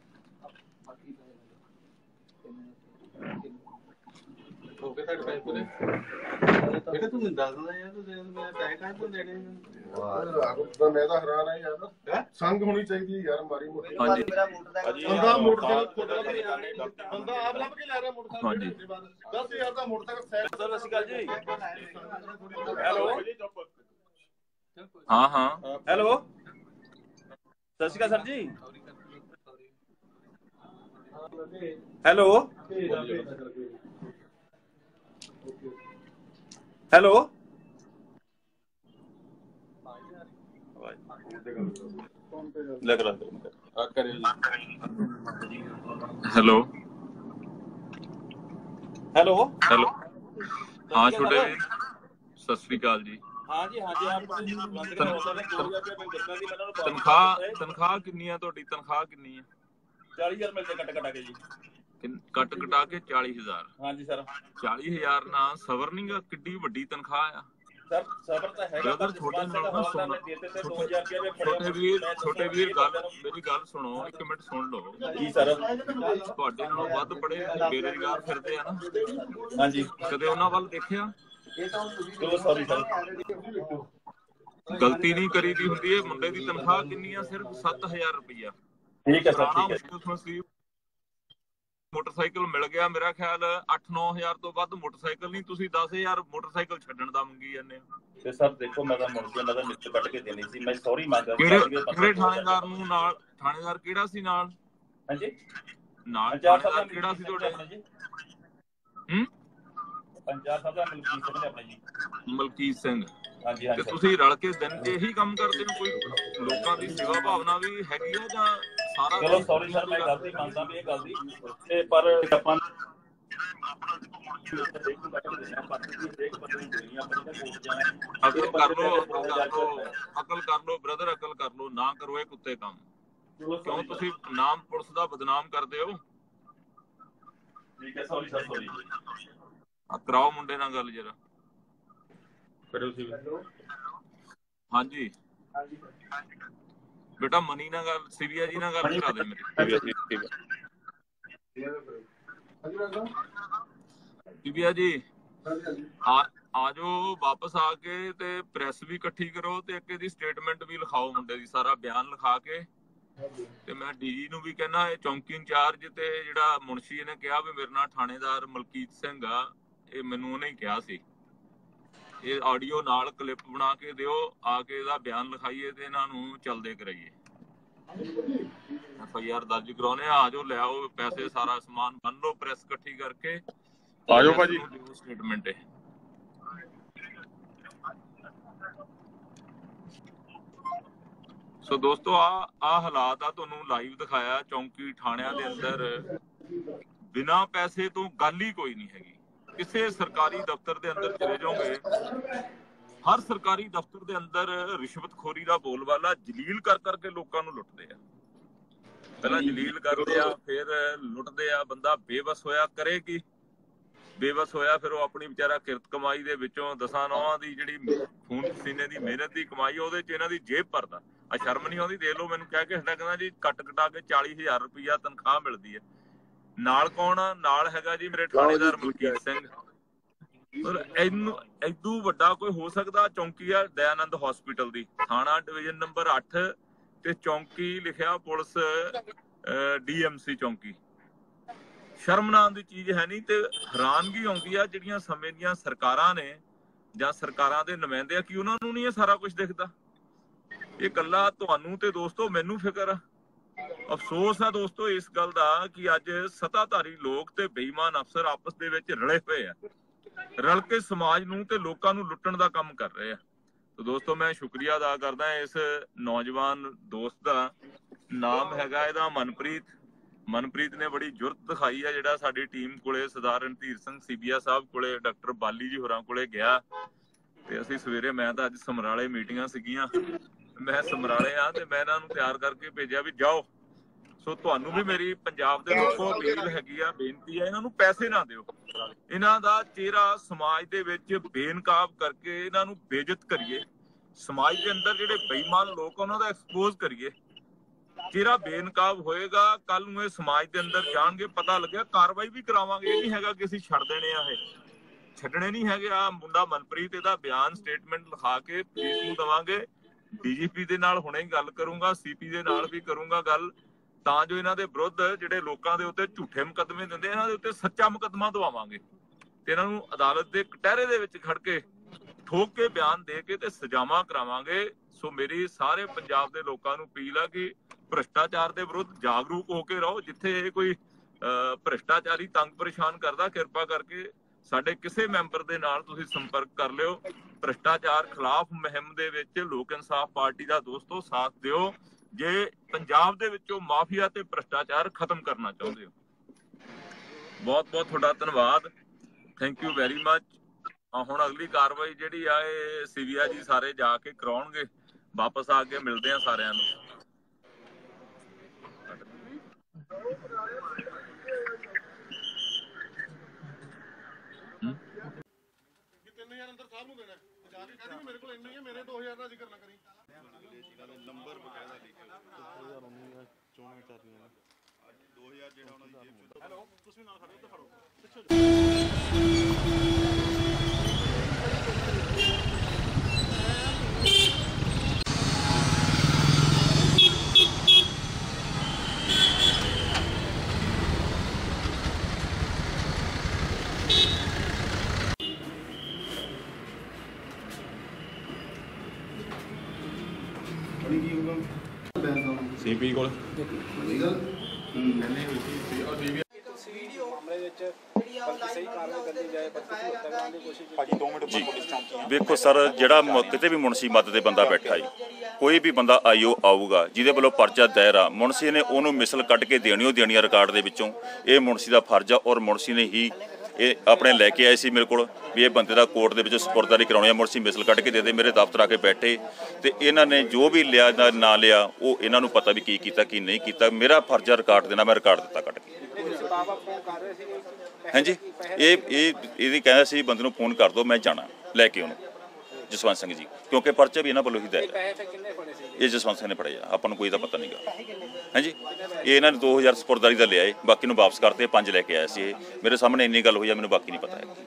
ਹੋ ਗਏ ਤੁਹਾਡੇ ਪੈਸੇ ਪੂਰੇ ਬੇਟਾ ਤੂੰ ਮੈਨੂੰ ਦੱਸ ਦਿੰਦਾ ਯਾਰ ਤੂੰ ਮੈਂ ਪੈਸੇ ਕਾਹ ਤੋਂ ਦੇਣੇ ਵਾਹ ਮੈਂ ਤਾਂ ਹੈਰਾਨ ਆ ਯਾਰ ਸੰਗ ਹੋਣੀ ਚਾਹੀਦੀ ਯਾਰ ਮਾਰੀ ਮੋਟੀ ਹਾਂਜੀ ਬੰਦਾ ਮੋਟਰਸਾਈਕਲ ਬੰਦਾ ਆਪ ਲੱਭ ਕੇ ਲੈ ਰਿਹਾ ਮੋਟਰਸਾਈਕਲ ਹਾਂਜੀ ਦਸ ਹਜ਼ਾਰ ਦਾ ਮੋਟਰਸਾਈਕਲ ਸਾਈਕਲ ਸਰ ਅਸੀਂ ਗੱਲ ਜੀ ਹੈਲੋ ਹਾਂ ਹਾਂ ਹੈਲੋ ਸਤਿ ਸ਼੍ਰੀ ਅਕਾਲ ਸਰ ਜੀ ਹੈਲੋ ਹੈਲੋ ਲੱਗ ਰਿਹਾ ਆ ਕਰਿਓ ਜੀ ਹੈਲੋ ਹੈਲੋ ਹੈਲੋ ਹਾਂ ਛੋਟੇ ਵੀਰ ਸਤਿ ਸ੍ਰੀ ਅਕਾਲ ਜੀ ਹਾਂ ਜੀ ਹਾਂ ਜੀ ਆਪ ਬੰਦ ਕਰੋ ਸਰ ਦੋ ਹਜ਼ਾਰ ਰੁਪਏ ਮੈਨੂੰ ਦੱਸਣਾ ਸੀ ਮੈਨੂੰ ਤਨਖਾਹ ਤਨਖਾਹ ਕਿੰਨੀ ਆ ਤੁਹਾਡੀ ਤਨਖਾਹ ਕਿੰਨੀ ਆ ਚਾਲੀ ਹਜ਼ਾਰ ਮਿਲਦੇ ਕੱਟ ਕਟਾ ਕੇ ਜੀ ਕੱਟ ਕਟਾ ਕੇ ਚਾਲੀ ਹਜ਼ਾਰ ਹਾਂਜੀ ਸਰ ਚਾਲੀ ਹਜ਼ਾਰ ਨਾਲ ਸਬਰ ਨੀ ਗਾ ਕਿੱਡੀ ਵੱਡੀ ਤਨਖਾਹ ਆ ਸਰ ਸਬਰ ਤਾਂ ਹੈਗਾ ਬ੍ਰਦਰ ਛੋਟੇ ਨਾਲ ਨਾ ਸੁਣ ਛੋਟੇ ਵੀਰ ਛੋਟੇ ਵੀਰ ਗੱਲ ਮੇਰੀ ਗੱਲ ਸੁਣੋ ਇੱਕ ਮਿੰਟ ਸੁਣ ਲਓ ਜੀ ਸਰ ਤੁਹਾਡੇ ਨਾਲੋਂ ਵੱਧ ਪੜੇ ਬੇਰੁਜ਼ਗਾਰ ਫਿਰਦੇ ਆ ਨਾ ਹਾਂਜੀ ਕਦੇ ਉਹਨਾਂ ਵੱਲ ਦੇਖਿਆ ਚਲੋ ਸੌਰੀ ਸਰ ਗਲਤੀ ਨਹੀਂ ਕਰੀਦੀ ਹੁੰਦੀ ਹੈ ਮੁੰਡੇ ਦੀ ਤਨਖਾਹ ਕਿੰਨੀ ਆ ਸਿਰਫ ਸੱਤ ਹਜ਼ਾਰ ਰੁਪਈਆ ਠੀਕ ਹੈ ਸਰ ਠੀਕ ਹੈ ਮੋਟਰਸਾਈਕਲ ਮਿਲ ਗਿਆ ਮੇਰਾ ਖਿਆਲ ਅੱਠ ਨੌ ਹਜ਼ਾਰ ਤੋਂ ਵੱਧ ਮੋਟਰਸਾਈਕਲ ਨਹੀਂ ਤੁਸੀਂ ਦਸ ਹਜ਼ਾਰ ਮੋਟਰਸਾਈਕਲ ਛੱਡਣ ਦਾ ਮੰਗੀ ਜਾਂਦੇ ਹੋ ਤੇ ਸਰ ਦੇਖੋ ਮੈਂ ਤਾਂ ਮੁੜ ਕੇ ਮੈਂ ਤਾਂ ਮਿੱਟ ਕੱਢ ਕੇ ਦੇਣੀ ਸੀ ਮੈਂ ਸੌਰੀ ਮੰਗਦਾ ਕਿਹੜੇ ਕਿਹੜੇ ਥਾਣੇਦਾਰ ਨੂੰ ਨਾਲ ਥਾਣੇਦਾਰ ਕਿਹੜਾ ਸੀ ਨਾਲ ਹਾਂਜੀ ਨਾਲ ਥਾਣੇਦਾਰ ਕਿਹੜਾ ਸੀ ਤੁਹਾਡੇ ਹੂੰ ਪੰਜਾਬ ਸਾਹਿਬ ਦਾ ਮਲਕੀਤ ਸਿੰਘ ਨੇ ਆਪਣਾ ਜੀ ਮਲਕੀਤ ਸਿੰਘ ਹਾਂਜੀ ਤੇ ਹਾਂਜੀ ਤੁਸੀਂ ਰਲ ਕੇ ਦਿਨ ਚ ਇਹੀ ਕੰਮ ਕਰਦੇ ਹੋ ਕੋਈ ਲੋਕਾਂ ਦੀ ਸੇਵਾ ਭਾਵਨਾ ਵੀ ਹੈਗੀ ਆ ਜਾਂ ਸਾਰਾ ਚਲੋ ਸੌਰੀ ਸਰ ਮੈਂ ਗਲਤੀ ਮੰਨਦਾ ਵੀ ਇਹ ਗੱਲ ਦੀ ਤੇ ਪਰ ਆਪਾਂ ਅਕਲ ਕਰ ਲੋ ਅਕਲ ਕਰ ਲੋ ਅਕਲ ਕਰ ਲੋ ਬ੍ਰਦਰ ਅਕਲ ਕਰ ਲੋ ਨਾ ਕਰੋ ਇਹ ਕੁੱਤੇ ਕੰਮ ਕਿਉਂ ਤੁਸੀਂ ਨਾਮ ਪੁਲਿਸ ਦਾ ਬਦਨਾਮ ਕਰਦੇ ਹੋ ਠੀਕ ਹੈ ਸੌਰੀ ਸਰ ਸੌਰੀ ਆ ਕਰਾਓ ਮੁੰਡੇ ਨਾਲ ਗੱਲ ਜਰਾ ਕਰੋ ਸੀ ਹਾਂਜੀ ਬੇਟਾ ਮਨੀ ਨਾਲ ਗੱਲ ਸਿਵਿਆ ਜੀ ਨਾਲ ਗੱਲ ਕਰਾ ਦੇ ਮੇਰੀ ਸਿਵਿਆ ਜੀ ਆ ਆਜੋ ਵਾਪਸ ਆ ਕੇ ਤੇ ਪ੍ਰੈਸ ਵੀ ਇਕੱਠੀ ਕਰੋ ਤੇ ਇੱਕ ਇਹਦੀ ਸਟੇਟਮੈਂਟ ਵੀ ਲਿਖਾਓ ਮੁੰਡੇ ਦੀ ਸਾਰਾ ਬਿਆਨ ਲਿਖਾ ਕੇ ਤੇ ਮੈਂ ਡੀਜੀ ਨੂੰ ਵੀ ਕਹਿਣਾ ਇਹ ਚੌਂਕੀ ਇੰਚਾਰਜ ਤੇ ਜਿਹੜਾ ਮੁਨਸ਼ੀ ਇਹਨੇ ਕਿਹਾ ਵੀ ਮੇਰੇ ਨਾਲ ਥਾਣੇਦਾਰ ਮਲਕੀਤ ਸਿੰਘ ਆ ਇਹ ਮੈਨੂੰ ਉਹਨੇ ਹੀ ਕਿਹਾ ਸੀ ਇਹ ਆਡੀਓ ਨਾਲ ਕਲਿੱਪ ਬਣਾ ਕੇ ਦਿਓ ਆ ਕੇ ਇਹਦਾ ਬਿਆਨ ਲਿਖਾਈਏ ਤੇ ਇਹਨਾਂ ਨੂੰ ਚੱਲਦੇ ਕਰਾਈਏ ਐਫ ਆਈ ਆਰ ਦਰਜ ਕਰਾਉਣੇ ਆ ਆਜੋ ਲੈ ਆਓ ਪੈਸੇ ਸਾਰਾ ਸਮਾਨ ਬੰਨ ਲਓ ਪ੍ਰੈਸ ਇਕੱਠੀ ਕਰਕੇ ਆਜੋ ਭਾਜੀ ਸਟੇਟਮੈਂਟ ਹੈ ਸੋ ਦੋਸਤੋ ਆ ਆ ਹਾਲਾਤ ਆ ਤੁਹਾਨੂੰ ਲਾਈਵ ਦਿਖਾਇਆ ਚੌਂਕੀ ਥਾਣਿਆਂ ਦੇ ਅੰਦਰ ਬਿਨਾਂ ਪੈਸੇ ਤੋਂ ਗੱਲ ਹੀ ਕੋਈ ਨਹੀਂ ਹੈਗੀ ਕਿਸੇ ਸਰਕਾਰੀ ਦਫ਼ਤਰ ਦੇ ਅੰਦਰ ਚਲੇ ਜਾਓਗੇ ਹਰ ਸਰਕਾਰੀ ਦਫ਼ਤਰ ਦੇ ਅੰਦਰ ਰਿਸ਼ਵਤਖੋਰੀ ਦਾ ਬੋਲਬਾਲਾ ਜਲੀਲ ਕਰ ਕਰਕੇ ਲੋਕਾਂ ਨੂੰ ਲੁੱਟਦੇ ਆ ਪਹਿਲਾਂ ਜਲੀਲ ਕਰਦੇ ਆ ਫਿਰ ਲੁੱਟਦੇ ਆ ਬੰਦਾ ਬੇਵਸ ਹੋਇਆ ਕਰੇ ਕੀ ਬੇਵਸ ਹੋਇਆ ਫਿਰ ਉਹ ਆਪਣੀ ਵਿਚਾਰਾ ਕਿਰਤ ਕਮਾਈ ਦੇ ਵਿੱਚੋਂ ਦਸਾਂ ਨੌਹਾਂ ਦੀ ਜਿਹੜੀ ਖੂਨ ਪਸੀਨੇ ਦੀ ਮਿਹਨਤ ਦੀ ਕਮਾਈ ਉਹਦੇ ਚ ਇਹਨਾਂ ਦੀ ਜੇਬ ਭਰਦਾ ਆ ਸ਼ਰਮ ਨਹੀਂ ਆਉਂਦੀ ਦੇਖ ਲਓ ਮੈਨੂੰ ਕਹਿ ਕੇ ਹਟਾ ਕਹਿੰਦਾ ਜੀ ਕੱਟ ਕਟਾ ਕੇ ਚਾਲੀ ਹਜ਼ਾਰ ਰੁਪਈਆ ਤਨਖਾਹ ਮਿਲਦੀ ਹੈ ਨਾਲ ਕੌਣ ਨਾਲ ਹੈਗਾ ਜੀ ਮੇਰੇ ਥਾਣੇਦਾਰ ਮਲਕੀਤ ਸਿੰਘ ਇਹਨੂੰ ਏਦੂ ਵੱਡਾ ਕੋਈ ਹੋ ਸਕਦਾ ਚੌਂਕੀ ਆ ਦਇਆਨੰਦ ਹਸਪੀਟਲ ਦੀ ਥਾਣਾ ਡਿਵੀਜ਼ਨ ਨੰਬਰ ਅੱਠ ਤੇ ਚੌਂਕੀ ਲਿਖਿਆ ਪੁਲਿਸ ਡੀ ਐਮ ਸੀ ਚੌਂਕੀ ਸ਼ਰਮ ਨਾਮ ਦੀ ਚੀਜ਼ ਹੈ ਨਹੀਂ ਤੇ ਹੈਰਾਨਗੀ ਆਉਂਦੀ ਆ ਜਿਹੜੀਆਂ ਸਮੇਂ ਦੀਆਂ ਸਰਕਾਰਾਂ ਨੇ ਜਾਂ ਸਰਕਾਰਾਂ ਦੇ ਨੁਮਾਇੰਦੇ ਆ ਕਿ ਉਹਨਾਂ ਨੂੰ ਨਹੀਂ ਇਹ ਸਾਰਾ ਕੁਝ ਦਿਖਦਾ ਇਹ ਇਕੱਲਾ ਤੁਹਾਨੂੰ ਤੇ ਦੋਸਤੋ ਮੈਨੂੰ ਫਿਕਰ ਆ ਅਫਸੋਸ ਆ ਦੋਸਤੋ ਇਸ ਗੱਲ ਦਾ ਕਿ ਅੱਜ ਸੱਤਾਧਾਰੀ ਲੋਕ ਤੇ ਬੇਈਮਾਨ ਅਫਸਰ ਆਪਸ ਦੇ ਵਿੱਚ ਰਲੇ ਹੋਏ ਆ ਰਲ ਕੇ ਸਮਾਜ ਨੂੰ ਤੇ ਲੋਕਾਂ ਨੂੰ ਲੁੱਟਣ ਦਾ ਕੰਮ ਕਰ ਰਹੇ ਆ ਤੇ ਦੋਸਤੋ ਮੈਂ ਸ਼ੁਕਰੀਆ ਅਦਾ ਕਰਦਾ ਇਸ ਨੌਜਵਾਨ ਦੋਸਤ ਦਾ ਨਾਮ ਹੈਗਾ ਇਹਦਾ ਮਨਪ੍ਰੀਤ ਮਨਪ੍ਰੀਤ ਨੇ ਬੜੀ ਜੁਰਤ ਦਿਖਾਈ ਆ ਜਿਹੜਾ ਸਾਡੀ ਟੀਮ ਕੋਲੇ ਸਰਦਾਰ ਰਣਧੀਰ ਸਿੰਘ ਸੀਬੀਆ ਸਾਹਿਬ ਕੋਲੇ ਡਾਕਟਰ ਬਾਲੀ ਜੀ ਹੋਰਾਂ ਕੋਲੇ ਗਿਆ ਤੇ ਅਸੀਂ ਸਵੇਰੇ ਮੈਂ ਤਾਂ ਅੱਜ ਸਮਰਾਲੇ ਮੀਟਿੰਗਾਂ ਸੀਗੀਆਂ ਮੈਂ ਸਮਰਾਲੇ ਆ ਤੇ ਮੈਂ ਇਹਨਾਂ ਨੂੰ ਤਿਆਰ ਕਰਕੇ ਭੇਜਿਆ ਵੀ ਜਾਓ ਸੋ ਤੁਹਾਨੂੰ ਵੀ ਮੇਰੀ ਪੰਜਾਬ ਦੇ ਲੋਕੋ ਅਪੀਲ ਹੈਗੀ ਆ ਬੇਨਤੀ ਆ ਇਹਨਾਂ ਨੂੰ ਪੈਸੇ ਨਾ ਦਿਓ ਇਹਨਾਂ ਦਾ ਚਿਹਰਾ ਸਮਾਜ ਦੇ ਵਿੱਚ ਬੇਨਕਾਬ ਕਰਕੇ ਇਹਨਾਂ ਨੂੰ ਬੇਇੱਜ਼ਤ ਕਰੀਏ ਸਮਾਜ ਦੇ ਅੰਦਰ ਜਿਹੜੇ ਬੇਈਮਾਨ ਲੋਕ ਉਹਨਾਂ ਦਾ ਐਕਸਪੋਜ਼ ਕਰੀਏ ਚਿਹਰਾ ਬੇਨਕਾਬ ਹੋਏਗਾ ਕੱਲ ਨੂੰ ਇਹ ਸਮਾਜ ਦੇ ਅੰਦਰ ਜਾਣਗੇ ਪਤਾ ਲੱਗਿਆ ਕਾਰਵਾਈ ਵੀ ਕਰਾਵਾਂਗੇ ਇਹ ਨਹੀਂ ਹੈਗਾ ਕਿ ਅਸੀਂ ਛੱਡ ਦੇਣੇ ਆ ਇਹ ਛੱਡਣੇ ਨਹੀਂ ਹੈਗੇ। ਆ ਮੁੰਡਾ ਮਨਪ੍ਰੀਤ ਇਹਦਾ ਬਿਆਨ ਸਟੇਟਮੈਂਟ ਲਿਖਾ ਕੇ ਪੁਲਿਸ ਨੂੰ ਦੇਵਾਂਗੇ। ਡੀਜੀਪੀ ਦੇ ਨਾਲ ਹੁਣੇ ਗੱਲ ਕਰੂੰਗਾ, ਸੀਪੀ ਦੇ ਨਾਲ ਵੀ ਕਰੂੰਗਾ ਗੱਲ, ਤਾਂ ਜੋ ਇਹਨਾਂ ਦੇ ਵਿਰੁੱਧ ਜਿਹੜੇ ਲੋਕਾਂ ਦੇ ਉੱਤੇ ਝੂਠੇ ਮੁਕੱਦਮੇ ਦਿੰਦੇ ਇਹਨਾਂ ਦੇ ਉੱਤੇ ਸੱਚਾ ਮੁਕੱਦਮਾ ਦਵਾਵਾਂਗੇ ਤੇ ਇਹਨਾਂ ਨੂੰ ਅਦਾਲਤ ਦੇ ਕਟਹਿਰੇ ਦੇ ਵਿੱਚ ਖੜ ਕੇ ਠੋਕ ਕੇ ਬਿਆਨ ਦੇ ਕੇ ਤੇ ਸਜ਼ਾਵਾਂ ਕਰਾਵਾਂਗੇ। ਸੋ ਮੇਰੀ ਸਾਰੇ ਪੰਜਾਬ ਦੇ ਲੋਕਾਂ ਨੂੰ ਅਪੀਲ ਆ ਕਿ ਭ੍ਰਿਸ਼ਟਾਚਾਰ ਦੇ ਵਿਰੁੱਧ ਜਾਗਰੂਕ ਹੋ ਕੇ ਰਹੋ। ਜਿੱਥੇ ਇਹ ਕੋਈ ਭ੍ਰਿਸ਼ਟਾਚਾਰੀ ਤੰਗ ਪਰੇਸ਼ਾਨ ਕਰਦਾ, ਕਿਰਪਾ ਕਰਕੇ ਸਾਡੇ ਕਿਸੇ ਮੈਂਬਰ ਦੇ ਨਾਲ ਤੁਸੀਂ ਸੰਪਰਕ ਕਰ ਲਿਓ। ਭ੍ਰਿਸ਼ਟਾਚਾਰ ਖਿਲਾਫ ਮੁਹਿੰਮ ਦੇ ਵਿੱਚ ਲੋਕ ਇਨਸਾਫ ਪਾਰਟੀ ਦਾ ਦੋਸਤੋ ਸਾਥ ਦਿਓ ਜੇ ਪੰਜਾਬ ਦੇ ਵਿੱਚੋਂ ਮਾਫੀਆ ਤੇ ਭ੍ਰਿਸ਼ਟਾਚਾਰ ਖਤਮ ਕਰਨਾ ਚਾਹੁੰਦੇ ਹੋ। ਬਹੁਤ ਬਹੁਤ ਤੁਹਾਡਾ ਧੰਨਵਾਦ, ਥੈਂਕ ਯੂ ਵੈਰੀ ਮਚ। ਹੁਣ ਅਗਲੀ ਕਾਰਵਾਈ ਜਿਹੜੀ ਆ ਇਹ ਸਿਵਿਆ ਜੀ ਸਾਰੇ ਜਾ ਕੇ ਕਰਾਉਣਗੇ। ਵਾਪਸ ਆ ਕੇ ਮਿਲਦੇ ਆ ਸਾਰਿਆਂ ਨੂੰ। ਤਿੰਨ ਹਜ਼ਾਰ ਅੰਦਰ ਸਾਹਿਬ ਨੂੰ ਦੇਣਾ ਜਾ ਕੇ ਕਹਿੰਦੀ ਮੇਰੇ ਕੋਲ ਇੰਨੇ ਹੀ ਆ, ਮੇਰੇ ਦੋ ਹਜ਼ਾਰ ਦਾ ਜ਼ਿਕਰ ਨਾ ਕਰੀ। ਨੰਬਰ ਬਕਾਇਦਾ ਲਿਖਿਓ ਦੋ ਹਜ਼ਾਰ ਉੱਨੀ ਚੋਣਾਂ ਚੱਲ ਰਹੀਆਂ ਅੱਜ ਦੋ ਹਜ਼ਾਰ ਜਿਹੜਾ ਉਹਨਾਂ ਦੀ ਜੇਬ ਚ। ਹੈਲੋ ਤੁਸੀਂ ਨਾਲ ਖੜੋ ਤੇ ਫੜੋ ਪਿੱਛੇ। ਸੀਪੀ ਕੋਲ ਵੇਖੋ ਸਰ, ਜਿਹੜਾ ਕਿਤੇ ਵੀ ਮੁਨਸੀ ਮੱਦ ਦੇ ਬੰਦਾ ਬੈਠਾ ਜੀ, ਕੋਈ ਵੀ ਬੰਦਾ ਆਈਓ ਆਊਗਾ ਜਿਹਦੇ ਵੱਲੋਂ ਪਰਚਾ ਦਾਇਰ ਆ, ਮੁਨਸੀ ਨੇ ਉਹਨੂੰ ਮਿਸਲ ਕੱਢ ਕੇ ਦੇਣੀ ਓ ਦੇਣੀ ਆ ਰਿਕਾਰਡ ਦੇ ਵਿੱਚੋਂ। ਇਹ ਮੁਨਸੀ ਦਾ ਫਰਜ਼ ਆ ਔਰ ਮੁਨਸੀ ਨੇ ਹੀ ਇਹ ਆਪਣੇ ਲੈ ਕੇ ਆਏ ਸੀ ਮੇਰੇ ਕੋਲ ਵੀ ਇਹ ਬੰਦੇ ਦਾ ਕੋਰਟ ਦੇ ਵਿੱਚ ਸਪੁਰਦਗੀ ਕਰਾਉਣੀ ਆ। ਮੁਨਸੀ ਮਿਸਲ ਕੱਢ ਕੇ ਦੇ ਦੇ, ਮੇਰੇ ਦਫ਼ਤਰ ਆ ਕੇ ਬੈਠੇ ਤੇ ਇਹਨਾਂ ਨੇ ਜੋ ਵੀ ਲਿਆ ਨਾ ਲਿਆ ਉਹ ਇਹਨਾਂ ਨੂੰ ਪਤਾ ਵੀ ਕੀ ਕੀਤਾ ਕੀ ਨਹੀਂ ਕੀਤਾ। ਮੇਰਾ ਫਰਜ਼ ਆ ਰਿਕਾਰਡ ਦੇਣਾ, ਮੈਂ ਰਿਕਾਰਡ ਦਿੱਤਾ ਕੱਢ ਕੇ। ਹਾਂਜੀ, ਇਹ ਇਹ ਇਹਦੀ ਕਹਿੰਦਾ ਸੀ ਬੰਦੇ ਨੂੰ ਫੋਨ ਕਰ ਦਿਓ, ਮੈਂ ਜਾਣਾ ਲੈ ਕੇ ਉਹਨੂੰ, ਜਸਵੰਤ ਸਿੰਘ ਜੀ, ਕਿਉਂਕਿ ਪਰਚੇ ਵੀ ਇਹਨਾਂ ਵੱਲੋਂ ਹੀ ਦਾਇਰ ਹੈ। ਇਹ ਜਸਵੰਤ ਸਿੰਘ ਨੇ ਫੜਿਆ, ਆਪਾਂ ਨੂੰ ਕੋਈ ਦਾ ਪਤਾ ਨਹੀਂਗਾ। ਹਾਂਜੀ, ਇਹ ਇਹਨਾਂ ਨੇ ਦੋ ਹਜ਼ਾਰ ਸਪੁਰਦਗੀ ਦਾ ਲਿਆ ਏ, ਬਾਕੀ ਨੂੰ ਵਾਪਸ ਕਰਤੇ, ਪੰਜ ਲੈ ਕੇ ਆਇਆ ਸੀ। ਇਹ ਮੇਰੇ ਸਾਹਮਣੇ ਇੰਨੀ ਗੱਲ ਹੋਈ ਆ, ਮੈਨੂੰ ਬਾਕੀ ਨਹੀਂ ਪਤਾ ਹੈ।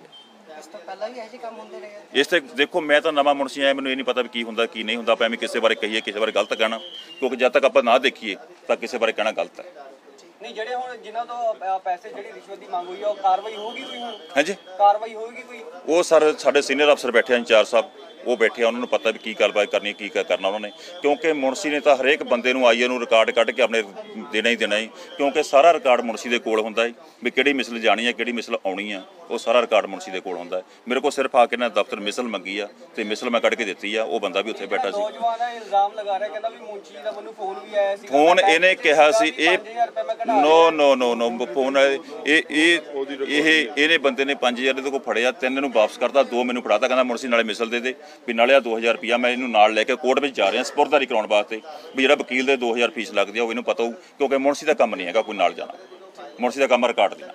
ਇਸ ਤੇ ਦੇਖੋ, ਮੈਂ ਤਾਂ ਨਵਾਂ ਮੁਨਸੀ ਆਇਆ, ਮੈਨੂੰ ਇਹ ਨਹੀਂ ਪਤਾ ਵੀ ਕੀ ਹੁੰਦਾ ਕੀ ਨਹੀਂ ਹੁੰਦਾ। ਆਪਾਂ ਐਵੇਂ ਕਿਸੇ ਬਾਰੇ ਕਹੀਏ, ਕਿਸੇ ਬਾਰੇ ਗਲਤ ਕਹਿਣਾ, ਕਿਉਂਕਿ ਜਦ ਤੱਕ ਆਪਾਂ ਨਾ ਦੇਖੀਏ ਤਾਂ ਕਿਸੇ ਬਾਰੇ ਕਹਿਣਾ ਗਲਤ ਹੈ। ਨਹੀਂ, ਜਿਹੜੇ ਹੁਣ ਜਿਨ੍ਹਾਂ ਤੋਂ ਪੈਸੇ ਜਿਹੜੀ ਰਿਸ਼ਵਤ ਦੀ ਮੰਗ ਹੋਈ ਆ, ਉਹ ਕਾਰਵਾਈ ਹੋਊਗੀ ਕੋਈ? ਹੁਣ ਹਾਂਜੀ, ਕਾਰਵਾਈ ਹੋਊਗੀ ਕੋਈ? ਉਹ ਸਰ ਸਾਡੇ ਸੀਨੀਅਰ ਅਫਸਰ ਬੈਠੇ ਆ, ਇੰਚਾਰਜ ਸਾਹਿਬ, ਉਹ ਬੈਠੇ ਆ, ਉਹਨਾਂ ਨੂੰ ਪਤਾ ਵੀ ਕੀ ਗੱਲਬਾਤ ਕਰਨੀ, ਕੀ ਕਰਨਾ ਉਹਨਾਂ ਨੇ। ਕਿਉਂਕਿ ਮੁਨਸੀ ਨੇ ਤਾਂ ਹਰੇਕ ਬੰਦੇ ਨੂੰ ਆਈਏ ਨੂੰ ਰਿਕਾਰਡ ਕੱਢ ਕੇ ਆਪਣੇ ਦੇਣਾ ਹੀ ਦੇਣਾ ਹੀ, ਕਿਉਂਕਿ ਸਾਰਾ ਰਿਕਾਰਡ ਮੁਨਸੀ ਦੇ ਕੋਲ ਹੁੰਦਾ ਹੈ ਵੀ ਕਿਹੜੀ ਮਿਸਲ ਜਾਣੀ ਹੈ, ਕਿਹੜੀ ਮਿਸਲ ਆਉਣੀ ਆ, ਉਹ ਸਾਰਾ ਰਿਕਾਰਡ ਮੁਨਸੀ ਦੇ ਕੋਲ ਹੁੰਦਾ ਹੈ। ਮੇਰੇ ਕੋਲ ਸਿਰਫ ਆ ਕੇ ਨਾ ਦਫ਼ਤਰ ਮਿਸਲ ਮੰਗੀ ਆ ਤੇ ਮਿਸਲ ਮੈਂ ਕੱਢ ਕੇ ਦਿੱਤੀ ਆ। ਉਹ ਬੰਦਾ ਵੀ ਉੱਥੇ ਬੈਠਾ ਸੀ। ਨੌਜਵਾਨ ਇਹ ਇਲਜ਼ਾਮ ਲਗਾ ਰਿਹਾ, ਕਹਿੰਦਾ ਵੀ ਮੁਨਸੀ ਦਾ ਮੈਨੂੰ ਫੋਨ ਵੀ ਆਇਆ ਸੀ। ਫੋਨ ਇਹਨੇ ਕਿਹਾ ਸੀ, ਇਹ ਨੋ ਨੋ ਨੋ ਨੋ ਫੋਨ ਇਹ ਇਹ ਇਹ ਇਹਨੇ ਬੰਦੇ ਨੇ ਪੰਜ ਹਜ਼ਾਰ ਦੇ ਕੋਲ ਫੜਿਆ, ਤਿੰਨ ਨੂੰ ਵਾਪਸ ਕਰਤਾ, ਦੋ ਮੈਨੂੰ ਫੜਾਤਾ, ਕਹਿੰਦਾ ਮੁਨਸੀ ਨਾਲੇ ਮਿਸਲ ਦੇ ਦੇ ਵੀ ਨਾਲੇ ਆ ਦੋ ਹਜ਼ਾਰ ਰੁਪਇਆ। ਮੈਂ ਇਹਨੂੰ ਨਾਲ ਲੈ ਕੇ ਕੋਰਟ ਵਿੱਚ ਜਾ ਰਿਹਾ ਸਪੁਰਦਗੀ ਕਰਾਉਣ ਵਾਸਤੇ ਵੀ ਜਿਹੜਾ ਵਕੀਲ ਦੇ ਦੋ ਹਜ਼ਾਰ ਫੀਸ ਲੱਗਦੀ ਆ ਉਹ ਇਹਨੂੰ ਪਤਾ ਹੋਊ, ਕਿਉਂਕਿ ਮੁਨਸੀ ਦਾ ਕੰਮ ਨਹੀਂ ਹੈਗਾ ਕੋਈ ਨਾਲ ਜਾਣਾ। ਮੁਨਸੀ ਦਾ ਕੰਮ ਰਿਕਾਰਡ ਦੇਣਾ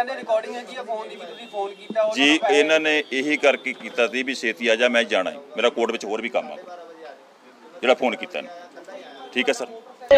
ਜੀ। ਇਹਨਾਂ ਨੇ ਇਹੀ ਕਰਕੇ ਕੀਤਾ ਸੀ ਵੀ ਛੇਤੀ ਆ ਜਾ, ਮੈਂ ਜਾਣਾ, ਮੇਰਾ ਕੋਰਟ ਵਿੱਚ ਹੋਰ ਵੀ ਕੰਮ ਆ ਜਿਹੜਾ ਫੋਨ ਕੀਤਾ ਨੇ। ਠੀਕ ਹੈ ਸਰ।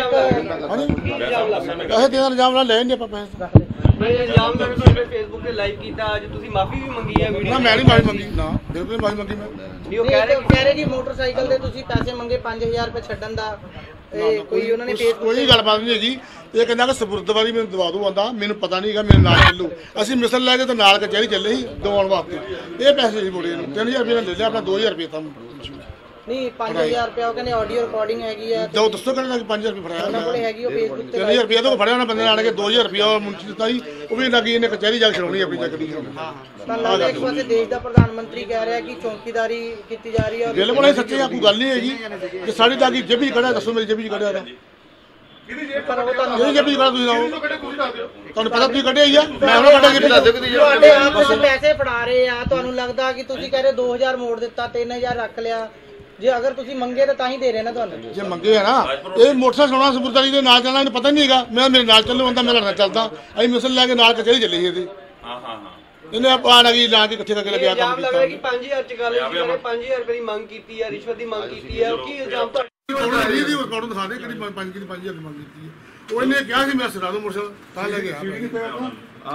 ਪੈਸੇ ਦੇਣ ਇਲਜ਼ਾਮ ਨਾਲ ਲੈ ਨਹੀਂ ਆਪਾਂ ਪੈਸੇ। ਮੈਂ ਇਲਜ਼ਾਮ ਮੈਂ ਤੁਹਾਡੇ ਫੇਸਬੁੱਕ ਤੇ ਲਾਈਵ ਕੀਤਾ, ਅੱਜ ਤੁਸੀਂ ਮਾਫੀ ਵੀ ਮੰਗੀ ਹੈ ਵੀਡੀਓ। ਨਾ ਮੈਂ ਨਹੀਂ ਮਾਫੀ ਮੰਗੀ, ਨਾ ਬਿਲਕੁਲ ਮਾਫੀ ਮੰਗੀ ਮੈਂ। ਨਹੀਂ, ਉਹ ਕਹਿ ਰਹੇ ਕਹਿ ਰਹੇ ਕਿ ਮੋਟਰਸਾਈਕਲ ਤੇ ਤੁਸੀਂ ਪੈਸੇ ਮੰਗੇ ਪੰਜ ਹਜ਼ਾਰ ਰੁਪਏ ਛੱਡਣ ਦਾ, ਇਹ ਕੋਈ ਉਹਨਾਂ ਨੇ ਫੇਸਬੁੱਕ ਕੋਈ ਗੱਲਬਾਤ ਨਹੀਂ ਹੈਗੀ। ਇਹ ਕਹਿੰਦਾ ਕਿ ਸਪੁਰਦਗੀ ਮੈਨੂੰ ਦਵਾ ਦੂ, ਆਂਦਾ ਮੈਨੂੰ ਪਤਾ ਨਹੀਂ ਹੈਗਾ, ਮੇਰੇ ਨਾਲ ਚੱਲੋ। ਅਸੀਂ ਮਿਸਲ ਲੈ ਕੇ ਤੇ ਨਾਲ ਕਚਹਿਰੀ ਚੱਲੇ ਸੀ ਦਵਾਉਣ ਵਾਸਤੇ। ਇਹ ਪੈਸੇ ਸੀ ਮੁੰਡੇ ਨੂੰ ਤਿੰਨ ਹਜ਼ਾਰ ਰੁਪਏ ਲੈ ਲਿਆ, ਆਪਣਾ ਦੋ ਹਜ਼ਾਰ ਰੁਪਏ ਤਾਂ ਨਹੀਂ ਪੰਜ ਹਜ਼ਾਰ ਰੁਪਏ ਉਹ ਕਹਿੰਦੇ ਆਡੀਓ ਰਿਕਾਰਡਿੰਗ ਹੈਗੀ ਆ। ਦੋ ਦੱਸੋ ਕਿਹੜਾ ਪੰਜ ਹਜ਼ਾਰ ਰੁਪਏ ਫੜਾਇਆ ਉਹਨਾਂ ਕੋਲੇ ਹੈਗੀ ਉਹ ਫੇਸਬੁੱਕ ਤੇ ਤਿੰਨ ਹਜ਼ਾਰ ਰੁਪਏ ਤੋਂ ਫੜਿਆ ਉਹਨਾਂ ਬੰਦੇ ਨੇ ਆਣ ਕੇ ਦੋ ਹਜ਼ਾਰ ਰੁਪਏ ਉਹ ਮੁੰਚੀ ਦਿੱਤਾ ਸੀ। ਉਹ ਵੀ ਲੱਗੀ ਇਹਨੇ ਕਚਹਿਰੀ ਜਾ ਕੇ ਛਡਾਉਣੀ ਆਪਣੀ ਚੱਕਰੀ। ਤਾਂ ਲੱਗਦਾ ਇੱਕ ਪਾਸੇ ਦੇਸ਼ ਦਾ ਪ੍ਰਧਾਨ ਮੰਤਰੀ ਕਹਿ ਰਿਹਾ ਕਿ ਚੌਕੀਦਾਰੀ ਕੀਤੀ ਜਾ ਰਹੀ ਹੈ। ਬਿਲਕੁਲ ਇਹ ਸੱਚੀ ਆ, ਕੋਈ ਗੱਲ ਨਹੀਂ ਹੈਗੀ ਕਿ ਸਾਡੀ ਤਾਂ ਕੀ ਜੇਬੀ ਕੱਢਿਆ, ਦੱਸੋ ਮੇਰੀ ਜੇਬੀ ਚ ਕੱਢਿਆ ਤਾਂ ਜਿਹੜੀ ਜੇਬੀ ਕੱਢ ਤੁਸੀਂ ਲਾਓ, ਤੁਹਾਨੂੰ ਪਤਾ ਤੁਸੀਂ ਕੱਢਿਆ ਹੀ ਆ, ਮੈਂ ਉਹਨਾਂ ਕੱਢਿਆ ਜੇਬੀ ਦੱਸ ਦਿਓ ਕਿ ਤੁਹਾਡੇ ਆਪ ਤੁਸੀਂ ਪੈਸੇ ਫੜਾ ਰਹੇ ਆ, ਤੁਹਾਨੂੰ ਲੱਗਦਾ ਕਿ ਤੁਸੀਂ ਕਹਿ ਰਹੇ ਦੋ ਹਜ਼ਾਰ ਮੋੜ ਦਿੱਤਾ, ਤਿੰਨ ਹਜ਼ਾਰ ਰੱਖ ਲਿਆ। ਜੇ ਅਗਰ ਤੁਸੀਂ ਮੰਗੇ ਤਾਂ ਤਾਂ ਹੀ ਦੇ ਰਹੇ ਨਾ ਤੁਹਾਨੂੰ। ਜੇ ਮੰਗੇ ਆ ਨਾ, ਇਹ ਮੋਟਰਸਾਈਕਲ ਸੋਨਾ ਸਪੁਰਦਗੀ ਦੇ ਨਾਲ ਚੱਲਣਾ, ਇਹਨੂੰ ਪਤਾ ਨਹੀਂ ਹੈਗਾ। ਮੈਂ ਮੇਰੇ ਨਾਲ ਚੱਲੂ ਹੁੰਦਾ, ਮੇਰਾ ਨਾਲ ਚੱਲਦਾ। ਅਸੀਂ ਮਿਸਲ ਲੈ ਕੇ ਨਾਲ ਕਚਹਿਰੀ ਚੱਲੇ ਸੀ ਇਹਦੇ। ਹਾਂ ਹਾਂ ਹਾਂ, ਇਹਨੇ ਆਪਾਂ ਨਾ ਕੀ ਲਾ ਕੇ ਇਕੱਠੇ ਕਰਕੇ ਲੱਗਿਆ ਕੰਮ ਲੱਗ ਰਿਹਾ ਕਿ ਪੰਜ ਹਜ਼ਾਰ ਚ ਗੱਲ ਸੀ, ਪੰਜ ਹਜ਼ਾਰ ਰੁਪਏ ਦੀ ਮੰਗ ਕੀਤੀ ਹੈ, ਰਿਸ਼ਵਤ ਦੀ ਮੰਗ ਕੀਤੀ ਹੈ। ਉਹ ਕੀ ਇਲਜ਼ਾਮ ਵੀਹ ਦੀ ਰਿਕਾਰਡ ਦਿਖਾ ਦੇ ਕਿਹੜੀ ਪੰਜ ਕਿਹਦੀ ਪੰਜ ਹਜ਼ਾਰ ਦੀ ਮੰਗ ਕੀਤੀ ਹੈ। ਉਹਨੇ ਕਿਹਾ ਸੀ ਮੈਂ ਸਿਰਾ ਨੂੰ ਮੁਰਸ਼ਦ ਤਾਂ ਲੈ ਕੇ ਆ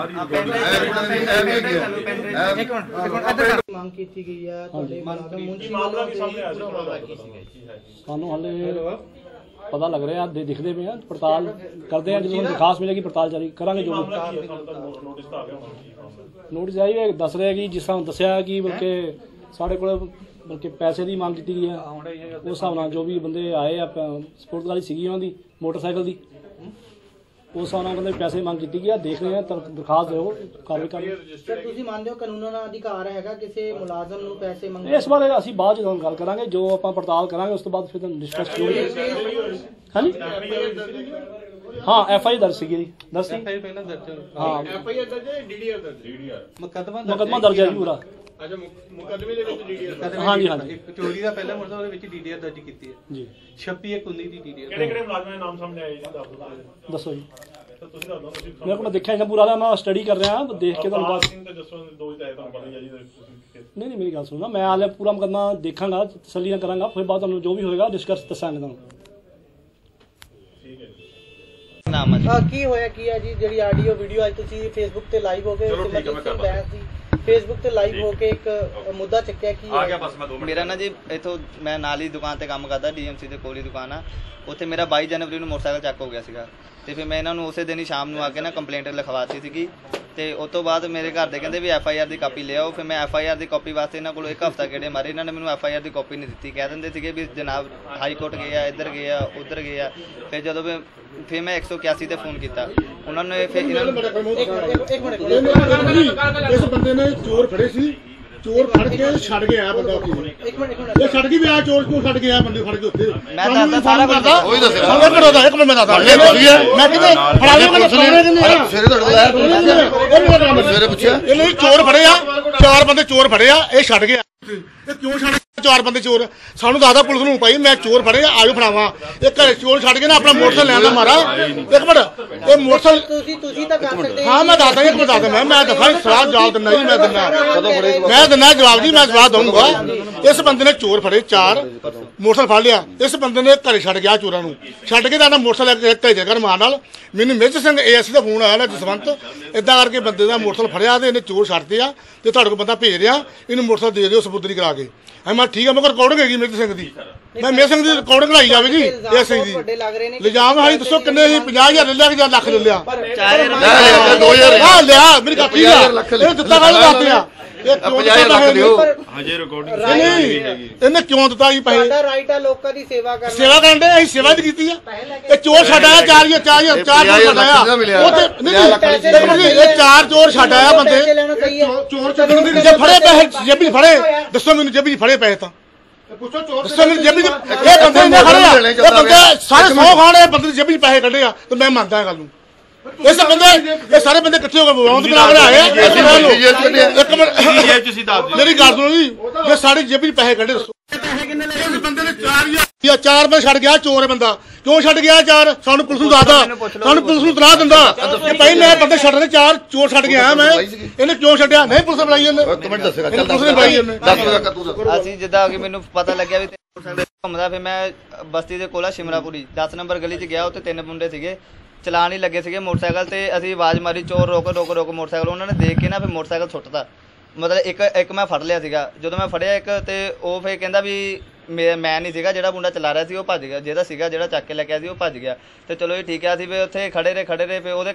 ਮੰਗ ਕੀਤੀ ਗਈ ਆ ਤੁਹਾਡੇ ਮੁੰਜੀ ਮਾਮਲਾ ਵੀ ਸਾਹਮਣੇ ਆਇਆ ਸੀ। ਸਾਨੂੰ ਹਾਲੇ ਪਤਾ ਲੱਗ ਰਿਹਾ ਦੇ ਦਿਖਦੇ ਪਏ ਆ ਪੜਤਾਲ ਕਰਦੇ ਆ ਜਦੋਂ ਦਰਖਾਸਤ ਮਿਲੇਗੀ ਪੜਤਾਲ ਜਾਰੀ ਕਰਾਂਗੇ। ਜੋ ਨੋਟਿਸ ਆਈ ਦੱਸ ਰਿਹਾ ਕਿ ਜਿਸ ਤਰ੍ਹਾਂ ਦੱਸਿਆ ਕਿ ਬਲਕਿ ਸਾਡੇ ਕੋਲ ਬਲਕਿ ਪੈਸੇ ਦੀ ਮੰਗ ਕੀਤੀ ਗਈ ਹੈ ਉਸ ਹਿਸਾਬ ਨਾਲ ਜੋ ਵੀ ਬੰਦੇ ਆਏ ਆ ਸਪੋਰਟ ਵਾਲੀ ਸੀਗੀ ਉਹਨਾਂ ਦੀ ਮੋਟਰਸਾਈਕਲ ਦੀ ਉਸ ਹਿਸਾਬ ਨਾਲ ਕਹਿੰਦੇ ਪੈਸੇ ਮੰਗ ਕੀਤੀ ਗਈ ਆ। ਦੇਖ ਰਹੇ ਆ ਦਰਖਾਸਤ ਦਿਓ ਕਾਰਵਾਈ ਕਰਾਂਗੇ। ਸਰ ਤੁਸੀਂ ਮੰਨਦੇ ਹੋ ਕਾਨੂੰਨ ਦਾ ਅਧਿਕਾਰ ਹੈਗਾ ਕਿਸੇ ਮੁਲਾਜ਼ਮ ਨੂੰ ਪੈਸੇ ਮੰਗਣ? ਇਸ ਬਾਰੇ ਅਸੀਂ ਬਾਅਦ ਚ ਗੱਲ ਕਰਾਂਗੇ ਜੋ ਆਪਾਂ ਪੜਤਾਲ ਕਰਾਂਗੇ ਉਸ ਤੋਂ ਬਾਅਦ ਫਿਰ ਤੁਹਾਨੂੰ ਡਿਸਕਸ ਕਰਾਂਗੇ। ਹਾਂਜੀ ਹਾਂ ਐਫ ਆਈ ਦਰਜ ਸੀਗੀ ਜੀ ਦਰਜ ਸੀ ਹਾਂ ਐਫ ਆਈ ਆਰ ਦਰਜ ਹੈ ਡੀ ਡੀ ਆਰ ਦਰਜ ਡੀ ਡੀ ਆਰ ਮੁਕੱਦਮਾ ਮੁਕੱਦਮਾ ਦਰਜ ਹੈ ਜੀ ਪੂਰਾ। ਅੱਛਾ ਮੁਕੱਦਮੇ ਦੇ ਵਿੱਚ ਡੀ ਡੀ ਆਰ ਹਾਂਜੀ ਹਾਂਜੀ ਇੱਕ ਚੋਰੀ ਦਾ ਪਹਿਲਾ ਮੁਕੱਦਮਾ ਉਹਦੇ ਵਿੱਚ ਡੀ ਡੀ ਆਰ ਦਰਜ ਕੀਤੀ ਹੈ ਜੀ ਛੱਬੀ ਇੱਕ ਉੱਨੀ ਦੀ ਡੀ ਡੀ ਆਰ। ਕਿਹੜੇ ਕਿਹੜੇ ਮੁਲਾਜ਼ਮਾਂ ਦੇ ਨਾਮ ਸਾਹਮਣੇ ਆਏ ਜੀ ਦੱਸ ਦਿਓ ਦੱਸੋ ਜੀ। ਤੁਸੀਂ ਦੱਸ ਦਿਓ ਤੁਸੀਂ ਮੇਰੇ ਕੋਲ ਦੇਖਿਆ ਇਹਨਾਂ ਪੂਰਾ ਮੈਂ ਸਟੱਡੀ ਕਰ ਰਿਹਾ ਦੇਖ ਕੇ ਤੁਹਾਨੂੰ ਬਾਅਦ ਸਿੰਘ ਤੇ ਜਸਵੰਤ ਸਿੰਘ ਦੋ ਹੀ ਤਾਂ ਤੁਹਾਨੂੰ ਪਤਾ ਹੀ ਹੈ ਜੀ ਨਹੀਂ ਨਹੀਂ ਮੇਰੀ ਗੱਲ ਸੁਣੋ ਮੈਂ ਹਾਲੇ ਪੂਰਾ ਮੁਕੱਦਮਾ ਦੇਖਾਂਗਾ ਤਸੱਲੀ ਨਾਲ ਕਰਾਂਗਾ ਫਿਰ ਬਾਅਦ ਤੁਹਾਨੂੰ ਜੋ ਵੀ ਹੋਏਗਾ ਡਿਸਕਸ ਦੱਸਾਂਗੇ ਤੁਹਾਨੂੰ। ਠੀਕ ਹੈ ਜੀ। ਨਾਮ ਹੈ ਆ ਕੀ ਹੋਇਆ ਕੀ ਹੈ ਜੀ ਜਿਹੜੀ ਆਡੀਓ ਵੀਡੀਓ ਅੱਜ ਤੁਸੀਂ ਫੇਸਬੁੱਕ ਤੇ ਲਾਈਵ ਹੋ ਕੇ ਫੇਸਬੁੱਕ ਤੇ ਲਾਈਵ ਹੋ ਕੇ ਇੱਕ ਮੁੱਦਾ ਚੱਕਿਆ ਕੀ ਆ ਗਿਆ? ਮੇਰਾ ਨਾ ਜੀ ਇਥੋਂ ਮੈਂ ਨਾਲ ਹੀ ਦੁਕਾਨ ਤੇ ਕੰਮ ਕਰਦਾ ਡੀ ਐਮ ਸੀ ਦੇ ਕੋਲ ਹੀ ਦੁਕਾਨ ਆ ਉੱਥੇ ਮੇਰਾ ਬਾਈ ਜਨਵਰੀ ਨੂੰ ਮੋਟਰਸਾਈਕਲ ਚੱਕ ਹੋ ਗਿਆ ਸੀਗਾ ਤੇ ਫਿਰ ਮੈਂ ਇਹਨਾਂ ਨੂੰ ਉਸੇ ਦਿਨ ਹੀ ਸ਼ਾਮ ਨੂੰ ਆ ਕੇ ਨਾ ਕੰਪਲੇਂਟ ਲਿਖਵਾਤੀ ਸੀਗੀ ਤੇ ਉਸ ਤੋਂ ਬਾਅਦ ਮੇਰੇ ਘਰ ਦੇ ਕਹਿੰਦੇ ਵੀ ਐਫ ਆਈ ਆਰ ਦੀ ਕਾਪੀ ਲਿਆਓ। ਫਿਰ ਮੈਂ ਐਫ ਆਈ ਆਰ ਦੀ ਕਾਪੀ ਵਾਸਤੇ ਇਹਨਾਂ ਕੋਲ ਇੱਕ ਹਫ਼ਤਾ ਗੇੜੇ ਮਾਰੇ ਇਹਨਾਂ ਨੇ ਮੈਨੂੰ ਐਫ ਆਈ ਆਰ ਦੀ ਕਾਪੀ ਨਹੀਂ ਦਿੱਤੀ। ਕਹਿ ਦਿੰਦੇ ਸੀਗੇ ਵੀ ਜਨਾਬ ਹਾਈ ਕੋਰਟ ਗਏ ਆ ਇੱਧਰ ਗਏ ਆ ਉੱਧਰ ਗਏ ਆ। ਫਿਰ ਜਦੋਂ ਮੈਂ ਫਿਰ ਮੈਂ ਇੱਕ ਸੌ ਇਕਿਆਸੀ ਤੇ ਫੋਨ ਕੀਤਾ ਉਹਨਾਂ ਨੇ ਫਿਰ ਇਹਨਾਂ ਨੂੰ ਇੱਕ ਮਿੰਟ ਇਸ ਬੰਦੇ ਨੇ ਚੋਰ ਫੜੇ ਸੀ ਚੋਰ ਫੜ ਕੇ ਛੱਡ ਕੇ ਆਇਆ ਬੰਦਾ ਉੱਥੇ ਇੱਕ ਮਿੰਟ ਇੱਕ ਮਿੰਟ ਇਹ ਛੱਡ ਕੇ ਵੀ ਆ ਚੋਰ ਕਿਉਂ ਛੱਡ ਕੇ ਆਇਆ ਬੰਦੇ ਫੜ ਕੇ ਉੱਥੇ ਮੈਂ ਦੱਸਦਾ ਸਾਰਾ ਕੁਝ ਉਹੀ ਦੱਸਿਆ ਸਾਰਾ ਕਰੋ ਦਾ ਇੱਕ ਮਿੰਟ ਮੈਂ ਦੱਸਦਾ ਮੈਂ ਕਿਤੇ ਫੜਾਵੇ ਕੋਲ ਸੋਨੇ ਕਿ ਨਹੀਂ ਸਵੇਰੇ ਤੁਹਾਡੇ ਕੋਲ ਸਵੇਰੇ ਪੁੱਛਿਆ ਇਹ ਨਹੀਂ ਚੋਰ ਫੜੇ ਆ ਚਾਰ ਬੰਦੇ ਚੋਰ ਫੜੇ ਆ ਇਹ ਛੱਡ ਗਿਆ ਇਹ ਕਿਉਂ ਛੱਡ ਚਾਰ ਬੰਦੇ ਚੋਰ ਸਾਨੂੰ ਦੱਸਦਾ ਪੁਲਿਸ ਨੂੰ ਭਾਈ ਮੈਂ ਚੋਰ ਫੜੇ ਆ ਆਜੋ ਫੜਾਵਾਂ ਇਹ ਘਰੇ ਚੋਰ ਛੱਡ ਕੇ ਨਾ ਆਪਣਾ ਮੋਟਰਸਾਈਕਲ ਲੈਣ ਦਾ ਮਾਰਾ ਇੱਕ ਮਿੰਟ ਇਹ ਮੋਟਰਸਾਈਕਲ ਤੁਸੀਂ ਤੁਸੀਂ ਤਾਂ ਕਰ ਸਕਦੇ ਹਾਂ ਮੈਂ ਦੱਸਦਾ ਇੱਕ ਮਿੰਟ ਦੱਸਦਾ ਮੈਂ ਮੈਂ ਦੱਸਾਂ ਸਵਾਲ ਜਵਾਬ ਦਿੰਦਾ ਜੀ ਮੈਂ ਦਿੰਦਾ ਮੈਂ ਦਿੰਦਾ ਜਵਾਬ ਜੀ ਮੈਂ ਜਵਾਬ ਦਊਂਗਾ। ਇਸ ਬੰਦੇ ਨੇ ਚੋਰ ਫੜੇ ਚਾਰ ਮੋਟਰਸਾਈਕਲ ਫੜ ਲਿਆ ਇਸ ਬੰਦੇ ਨੇ ਘਰੇ ਛੱਡ ਗਿਆ ਚੋਰਾਂ ਨੂੰ ਛੱਡ ਕੇ ਤਾਂ ਮੋਟਰਸਾਈਕਲ ਘੇਜੇ ਕਰ ਮਾਰ ਨਾਲ ਮੈਨੂੰ ਮੇਜਰ ਸਿੰਘ ਏ ਐਸ ਦਾ ਫੋਨ ਆਇਆ ਨਾ ਜਸਵੰਤ ਇਦਾਂ ਕਰਕੇ ਬੰਦੇ ਦਾ ਮੋਟਰਸਾਈਕਲ ਫੜਿਆ ਤੇ ਇਹਨੇ ਚੋਰ ਛੱਡਦੇ ਆ ਤੇ ਤੁਹਾਡੇ ਕੋਲ ਬੰਦਾ ਭੇਜ ਰਿਹਾ ਇਹਨੂੰ ਮੋਟਰਸਾਈਕਲ ਦੇ ਦਿਓ ਸਬੂਤਰੀ ਕਰਾ ਕੇ। ਮੈਂ ਠੀਕ ਆ ਮੈਂ ਰਿਕਾਰਡਿੰਗ ਹੈਗੀ ਮੇਜਰ ਸਿੰਘ ਦੀ ਮੈਂ ਮੇਜਰ ਸਿੰਘ ਦੀ ਰਿਕਾਰਡਿੰਗ ਲਾਈ ਜਾਵੇ ਜੀ ਏ ਸਿੰਘ ਦੀ ਲਿਜਾਮ ਹਾਈ ਦੱਸੋ ਕਿੰਨੇ ਸੀ ਪੰਜਾਹ ਹਜ਼ਾਰ ਲੈ ਲਿਆ ਕਿ ਜਾਂ ਲੱਖ ਲੈ ਲਿਆ ਦੋ ਹਜ਼ਾਰ ਹਾਂ ਲਿਆ ਮੇਰੀ ਕਾਪੀ ਆ ਇਹ ਦਿੱਤਾ ਗੱਲ ਦੱਸਦੇ ਆ ਇਹ ਕਿਉਂ ਦਿੱਤਾ ਦਿਓ ਹਜੇ ਰਿਕਾਰਡਿੰਗ ਨਹੀਂ ਇਹਨੇ ਕਿਉਂ ਦਿੱਤਾ ਜੀ ਪੈਸੇ ਸਾਡਾ ਰਾਈਟ ਆ ਲੋਕਾਂ ਦੀ ਸੇਵਾ ਕਰਨਾ ਸੇਵਾ ਕਰਨ ਦੇ ਅਸੀਂ ਸੇਵਾ ਵੀ ਕੀਤੀ ਆ ਇਹ ਚੋਰ ਛੱਡਾਇਆ ਚਾਰ ਹਜ਼ਾਰ ਚਾਰ ਹਜ਼ਾਰ ਚਾਰ ਚੋਰ ਛੱਡਾਇਆ ਉਹ ਤੇ ਨਹੀਂ ਇਹ ਚਾਰ ਚੋਰ ਛੱਡਾਇਆ ਬੰਦੇ ਚੋਰ ਛੱਡਣ ਦੇ ਜੇ ਫੜੇ ਪੈਸੇ ਜੇਬੀ ਫੜੇ ਦੱਸੋ ਮੈਨੂੰ ਜੇਬੀ ਫੜੇ ਪੈਸੇ ਤਾਂ ਪੁੱਛੋ ਚੋਰ ਦੱਸੋ ਮੈਨੂੰ ਜੇਬੀ ਇਹ ਬੰਦੇ ਨੇ ਫੜਿਆ ਇਹ ਬੰਦੇ ਸਾਰੇ ਸੌ ਖਾਣੇ ਬੰਦੇ ਦੀ ਜੇਬੀ ਪੈਸੇ ਕੱਢੇ ਆ ਤੇ ਮੈਂ ਮੰਨਦਾ ਗੱਲ ਨੂੰ ਇਸ ਬੰਦੇ ਇਹ ਸਾਰੇ ਬੰਦੇ ਇਕੱਠੇ ਹੋ ਕੇ ਬਰਾਉਂਡ ਬਣਾ ਕੇ ਆਏ ਇੱਕ ਮਿੰਟ ਮੇਰੀ ਗੱਲ ਸੁਣੋ ਜੀ ਇਹ ਸਾਡੇ ਜੇਬੀ ਪੈਸੇ ਕੱਢੇ ਦੱਸੋ ਪੈਸੇ ਕਿੰਨੇ ਲਏ ਬੰਦੇ ਨੇ ਚਾਰ ਹਜ਼ਾਰ ਚਾਰ ਬੰਦੇ ਛੱਡ ਗਿਆ ਚੋਰ ਬੰਦਾ ਕਿਉਂ ਛੱਡ ਗਿਆ ਚਾਰ ਸਾਨੂੰ ਪੁਲਿਸ ਨੂੰ ਦੱਸਦਾ ਸਾਨੂੰ ਪੁਲਿਸ ਨੂੰ ਤਲਾਹ ਦਿੰਦਾ ਕਿ ਭਾਈ ਮੈਂ ਬੰਦੇ ਛੱਡਣੇ ਚਾਰ ਚੋਰ ਛੱਡ ਕੇ ਆਇਆ ਮੈਂ ਇਹਨੇ ਕਿਉਂ ਛੱਡਿਆ ਨਹੀਂ ਪੁਲਿਸ ਬੁਲਾਈ ਇਹਨੇ ਮਿੰਟ ਦੱਸੇਗਾ ਚੱਲ ਪੁਲਿਸ ਨੇ ਬੁਲਾਈ ਇਹਨੇ ਅਸੀਂ ਜਿੱਦਾਂ ਕਿ ਮੈਨੂੰ ਪਤਾ ਲੱਗਿਆ ਵੀ ਘੁੰਮਦਾ ਫਿਰ ਮੈਂ ਬਸਤੀ ਦੇ ਕੋਲ ਸ਼ਿਮਰਾਪੁਰੀ ਦਸ ਨੰਬਰ ਗਲੀ 'ਚ ਗਿਆ ਉੱਥੇ ਤਿੰਨ ਮੁੰਡੇ ਸੀਗੇ ਚਲਾਨ ਹੀ ਲੱਗੇ ਸੀਗੇ ਮੋਟਰਸਾਈਕਲ ਤੇ ਅਸੀਂ ਆਵਾਜ਼ ਮਾਰੀ ਚੋਰ ਰੋਕੋ ਰੋਕੋ ਰੋਕੋ ਮੋਟਰਸਾਈਕਲ ਉਹਨਾਂ ਨੇ ਦੇਖ ਕੇ ਨਾ ਫਿਰ ਮੋਟਰਸਾਈਕਲ ਸੁੱਟਤਾ ਮਤਲਬ ਇੱਕ ਇੱਕ ਮੈਂ ਫੜ ਲਿਆ ਸੀਗਾ ਜਦੋਂ ਮੈਂ ਫੜਿਆ ਇੱਕ ਤੇ ਉਹ ਫਿਰ ਕਹਿੰਦਾ ਵੀ ਮੈਂ ਨਹੀਂ ਸੀਗਾ ਜਿਹੜਾ ਮੁੰਡਾ ਚਲਾ ਰਿਹਾ ਸੀ ਉਹ ਭੱਜ ਗਿਆ ਜਿਹਦਾ ਸੀਗਾ ਜਿਹੜਾ ਚੱਕ ਕੇ ਲੈ ਕੇ ਆਇਆ ਸੀ ਉਹ ਭੱਜ ਗਿਆ ਤੇ ਚਲੋ ਇਹ ਠੀਕ ਆ ਅਸੀਂ ਫਿਰ ਉੱਥੇ ਖੜੇ ਰਹੇ ਖੜੇ ਰਹੇ ਫਿਰ ਉਹਦੇ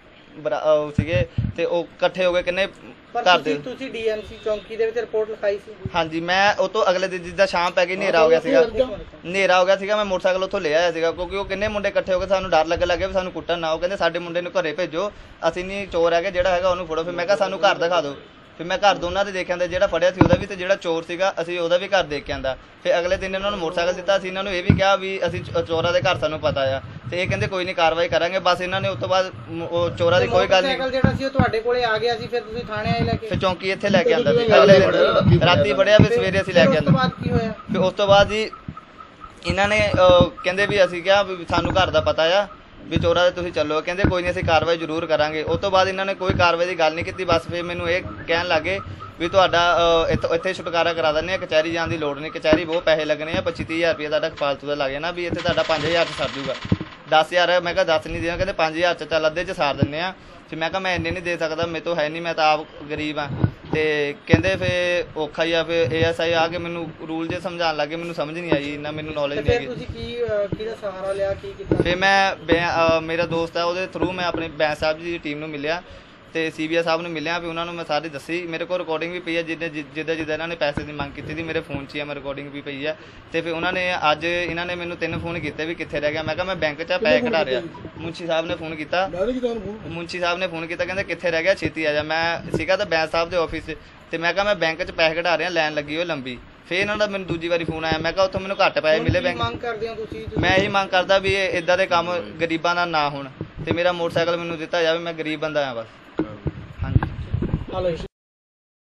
ਸੀਗੇ ਤੇ ਉਹ ਇਕੱਠੇ ਹੋ ਗਏ ਕਿੰਨੇ ਘਰ ਦੇ ਤੁਸੀਂ ਡੀ ਐਮ ਸੀ ਚੌਂਕੀ ਦੇ ਵਿੱਚ ਰਿਪੋਰਟ ਲਿਖਾਈ ਸੀ? ਹਾਂਜੀ ਮੈਂ ਉਹ ਤੋਂ ਅਗਲੇ ਦਿਨ ਜਿੱਦਾਂ ਸ਼ਾਮ ਪੈ ਗਈ ਹਨੇਰਾ ਹੋ ਗਿਆ ਸੀਗਾ ਹਨੇਰਾ ਹੋ ਗਿਆ ਸੀਗਾ ਮੈਂ ਮੋਟਰਸਾਈਕਲ ਉੱਥੋਂ ਲੈ ਆਇਆ ਸੀਗਾ ਕਿਉਂਕਿ ਉਹ ਕਿੰਨੇ ਮੁੰਡੇ ਇਕੱਠੇ ਹੋ ਕੇ ਸਾਨੂੰ ਡਰ ਲੱਗਣ ਲੱਗੇ ਵੀ ਸਾਨੂੰ ਕੁੱਟਣ ਨਾ ਉਹ ਕਹਿੰਦੇ ਸਾਡੇ ਮੁੰਡੇ ਨੂੰ ਘਰੇ ਭੇਜੋ ਅਸੀਂ ਨਹੀਂ ਚੋਰ ਹੈਗੇ ਜਿਹੜਾ ਹੈਗਾ ਉਹਨੂੰ ਫੜੋ। ਫਿਰ ਮੈਂ ਕਿਹਾ ਸਾਨੂੰ ਘਰ ਦਿਖਾ ਦਿਓ ਫਿਰ ਮੈਂ ਘਰ ਦੋਨਾਂ ਦੇ ਦੇਖ ਆਂਦਾ ਜਿਹੜਾ ਫੜਿਆ ਸੀ ਉਹਦਾ ਵੀ ਤੇ ਜਿਹੜਾ ਚੋਰ ਸੀਗਾ ਅਸੀਂ ਉਹਦਾ ਵੀ ਘਰ ਦੇਖ ਕੇ ਆਂਦਾ। ਫਿਰ ਅਗਲੇ ਦਿਨ ਇਹਨਾਂ ਨੂੰ ਮੋਟਰਸਾਈਕਲ ਦਿੱਤਾ ਸੀ ਇਹਨਾਂ ਨੂੰ ਇਹ ਵੀ ਕਿਹਾ ਵੀ ਅਸੀਂ ਚੋਰਾਂ ਦੇ ਘਰ ਸਾਨੂੰ ਪਤਾ ਆ ਤੇ ਇਹ ਕਹਿੰਦੇ ਕੋਈ ਨਹੀਂ ਕਾਰਵਾਈ ਕਰਾਂਗੇ ਬਸ ਇਹਨਾਂ ਨੇ ਉਸ ਤੋਂ ਬਾਅਦ ਉਹ ਚੋਰਾਂ ਦੀ ਕੋਈ ਗੱਲ ਨਹੀਂ ਮੋਟਰਸਾਈਕਲ ਜਿਹੜਾ ਸੀ ਉਹ ਤੁਹਾਡੇ ਕੋਲੇ ਆ ਗਿਆ ਸੀ ਫਿਰ ਤੁਸੀਂ ਥਾਣੇ ਆਏ ਲੈ ਕੇ ਫਿਰ ਚੌਂਕੀ ਇੱਥੇ ਲੈ ਕੇ ਆਂਦਾ ਸੀ ਅਗਲੇ ਦਿਨ ਰਾਤੀ ਫੜਿਆ ਫਿਰ ਸਵੇਰੇ ਅਸੀਂ ਲੈ ਕੇ ਆਂਦੇ। ਉਸ ਤੋਂ ਬਾਅਦ ਕੀ ਹੋਇਆ? ਫਿਰ ਉਸ ਤੋਂ ਬਾਅਦ ਜੀ ਇਹਨਾਂ ਨੇ ਕਹਿੰਦੇ ਵੀ ਅਸੀਂ ਕਿਹਾ ਵੀ ਸਾਨੂੰ ਘਰ ਦਾ ਪਤਾ ਆ ਵੀ ਚੋਰਾਂ ਦੇ ਤੁਸੀਂ ਚੱਲੋ ਕਹਿੰਦੇ ਕੋਈ ਨਹੀਂ ਅਸੀਂ ਕਾਰਵਾਈ ਜ਼ਰੂਰ ਕਰਾਂਗੇ। ਉਸ ਤੋਂ ਬਾਅਦ ਇਹਨਾਂ ਨੇ ਕੋਈ ਕਾਰਵਾਈ ਦੀ ਗੱਲ ਨਹੀਂ ਕੀਤੀ ਬਸ ਫਿਰ ਮੈਨੂੰ ਇਹ ਕਹਿਣ ਲੱਗੇ ਵੀ ਤੁਹਾਡਾ ਇੱਥੇ ਛੁਟਕਾਰਾ ਕਰਾ ਦਿੰਦੇ ਆ ਕਚਹਿਰੀ ਜਾਣ ਦੀ ਲੋੜ ਨਹੀਂ ਕਚਹਿਰੀ ਬਹੁਤ ਪੈਸੇ ਲੱਗਣੇ ਆ ਪੱਚੀ ਤੀਹ ਹਜ਼ਾਰ ਰੁਪਏ ਤੁਹਾਡਾ ਫਾਲਤੂ ਦਾ ਲੱਗ ਜਾਣਾ ਵੀ ਇੱਥੇ ਤੁਹਾਡਾ ਪੰਜ ਹਜ਼ਾਰ ਸਰ ਜੂਗਾ। ਦਸ ਹਜ਼ਾਰ ਮੈਂ ਕਿਹਾ ਦਸ ਨਹੀਂ ਦੇਣਾ, ਕਹਿੰਦੇ ਪੰਜ ਹਜ਼ਾਰ 'ਚ ਚੱਲ ਅੱਧੇ 'ਚ ਸਾਰ ਦਿੰਦੇ ਆ। ਫਿਰ ਮੈਂ ਕਿਹਾ ਮੈਂ ਇੰਨੇ ਨਹੀਂ ਦੇ ਸਕਦਾ, ਮੇਰੇ ਤੋਂ ਹੈ ਨਹੀਂ, ਮੈਂ ਤਾਂ ਆਪ ਗਰੀਬ ਆ। ਤੇ ਕਹਿੰਦੇ ਫਿਰ ਔਖਾ ਹੀ ਆ। ਫਿਰ ਏ ਐਸ ਆਈ ਆ ਕੇ ਮੈਨੂੰ ਰੂਲ ਜੇ ਸਮਝਾਉਣ ਲੱਗੇ, ਮੈਨੂੰ ਸਮਝ ਨਹੀਂ ਆਈ, ਇੰਨਾ ਮੈਨੂੰ ਨੌਲੇਜ ਨਹੀਂ ਹੈਗੀ। ਤੁਸੀਂ ਕੀ ਕਿਹਦਾ ਸਹਾਰਾ ਲਿਆ, ਕੀ ਕੀਤਾ? ਫਿਰ ਮੈਂ ਬੈ- ਅ, ਮੇਰਾ ਦੋਸਤ ਹੈ, ਉਹਦੇ ਥਰੂ ਮੈਂ ਆਪਣੇ ਬੈਂਸ ਸਾਹਿਬ ਜੀ ਦੀ ਟੀਮ ਨੂੰ ਮਿਲਿਆ ਤੇ ਸੀਬੀਆਈ ਸਾਹਿਬ ਨੂੰ ਮਿਲਿਆ। ਵੀ ਉਹਨਾਂ ਨੂੰ ਮੈਂ ਸਾਰੀ ਦੱਸੀ, ਮੇਰੇ ਕੋਲ ਰਿਕਾਰਡਿੰਗ ਵੀ ਪਈ ਹੈ, ਜਿੱਦਾਂ ਜਿੱਦਾਂ ਜਿੱਦਾਂ ਇਹਨਾਂ ਨੇ ਪੈਸੇ ਦੀ ਮੰਗ ਕੀਤੀ ਸੀ ਮੇਰੇ ਫੋਨ 'ਚ ਹੀ ਆ, ਮੈਂ ਰਿਕਾਰਡਿੰਗ ਵੀ ਪਈ ਹੈ। ਤੇ ਫਿਰ ਉਹਨਾਂ ਨੇ ਅੱਜ ਇਹਨਾਂ ਨੇ ਮੈਨੂੰ ਤਿੰਨ ਫੋਨ ਕੀਤੇ ਵੀ ਕਿੱਥੇ ਰਹਿ ਗਿਆ। ਮੈਂ ਕਿਹਾ ਮੈਂ ਬੈਂਕ 'ਚ ਪੈਸੇ ਕਢਾ ਰਿਹਾ। ਮੁੰਸ਼ੀ ਸਾਹਿਬ ਨੇ ਫੋਨ ਕੀਤਾ, ਮੁੰਸ਼ੀ ਸਾਹਿਬ ਨੇ ਫੋਨ ਕੀਤਾ, ਕਹਿੰਦੇ ਕਿੱਥੇ ਰਹਿ ਗਿਆ, ਛੇਤੀ ਆ ਜਾ। ਮੈਂ ਸੀਗਾ ਤਾਂ ਬੈਂਸ ਸਾਹਿਬ ਦੇ ਆਫਿਸ 'ਚ, ਤੇ ਮੈਂ ਕਿਹਾ ਮੈਂ ਬੈਂਕ 'ਚ ਪੈਸੇ ਕਢਾ ਰਿਹਾ, ਲਾਈਨ ਲੱਗੀ ਹੋਈ ਲੰਬੀ। ਫਿਰ ਇਹਨਾਂ ਦਾ ਮੈਨੂੰ ਦੂਜੀ ਵਾਰੀ ਫੋਨ ਆਇਆ, ਮੈਂ ਕਿਹਾ ਉੱਥੋਂ ਮੈਨੂੰ ਘੱਟ ਪੈਸੇ ਮਿਲੇ ਬੈਂਕ। ਮੰਗ ਕਰਦੇ ਹੋ ਤੁਸੀਂ? ਮੈਂ ਇਹੀ ਮੰਗ ਕਰਦਾ ਵੀ ਇਦਾਂ ਦੇ ਕੰਮ ਗਰੀਬਾਂ ਦਾ ਨਾ ਹੋਣ ਤੇ ਮੇਰਾ ਮੋਟਰਸਾਈਕਲ ਮੈਨੂੰ ਦਿੱਤਾ ਜਾਵੇ, ਮੈਂ ਗਰੀਬ ਬੰਦਾ ਆ ਬਸ। ਹਾਂਜੀ। ਹਲੋ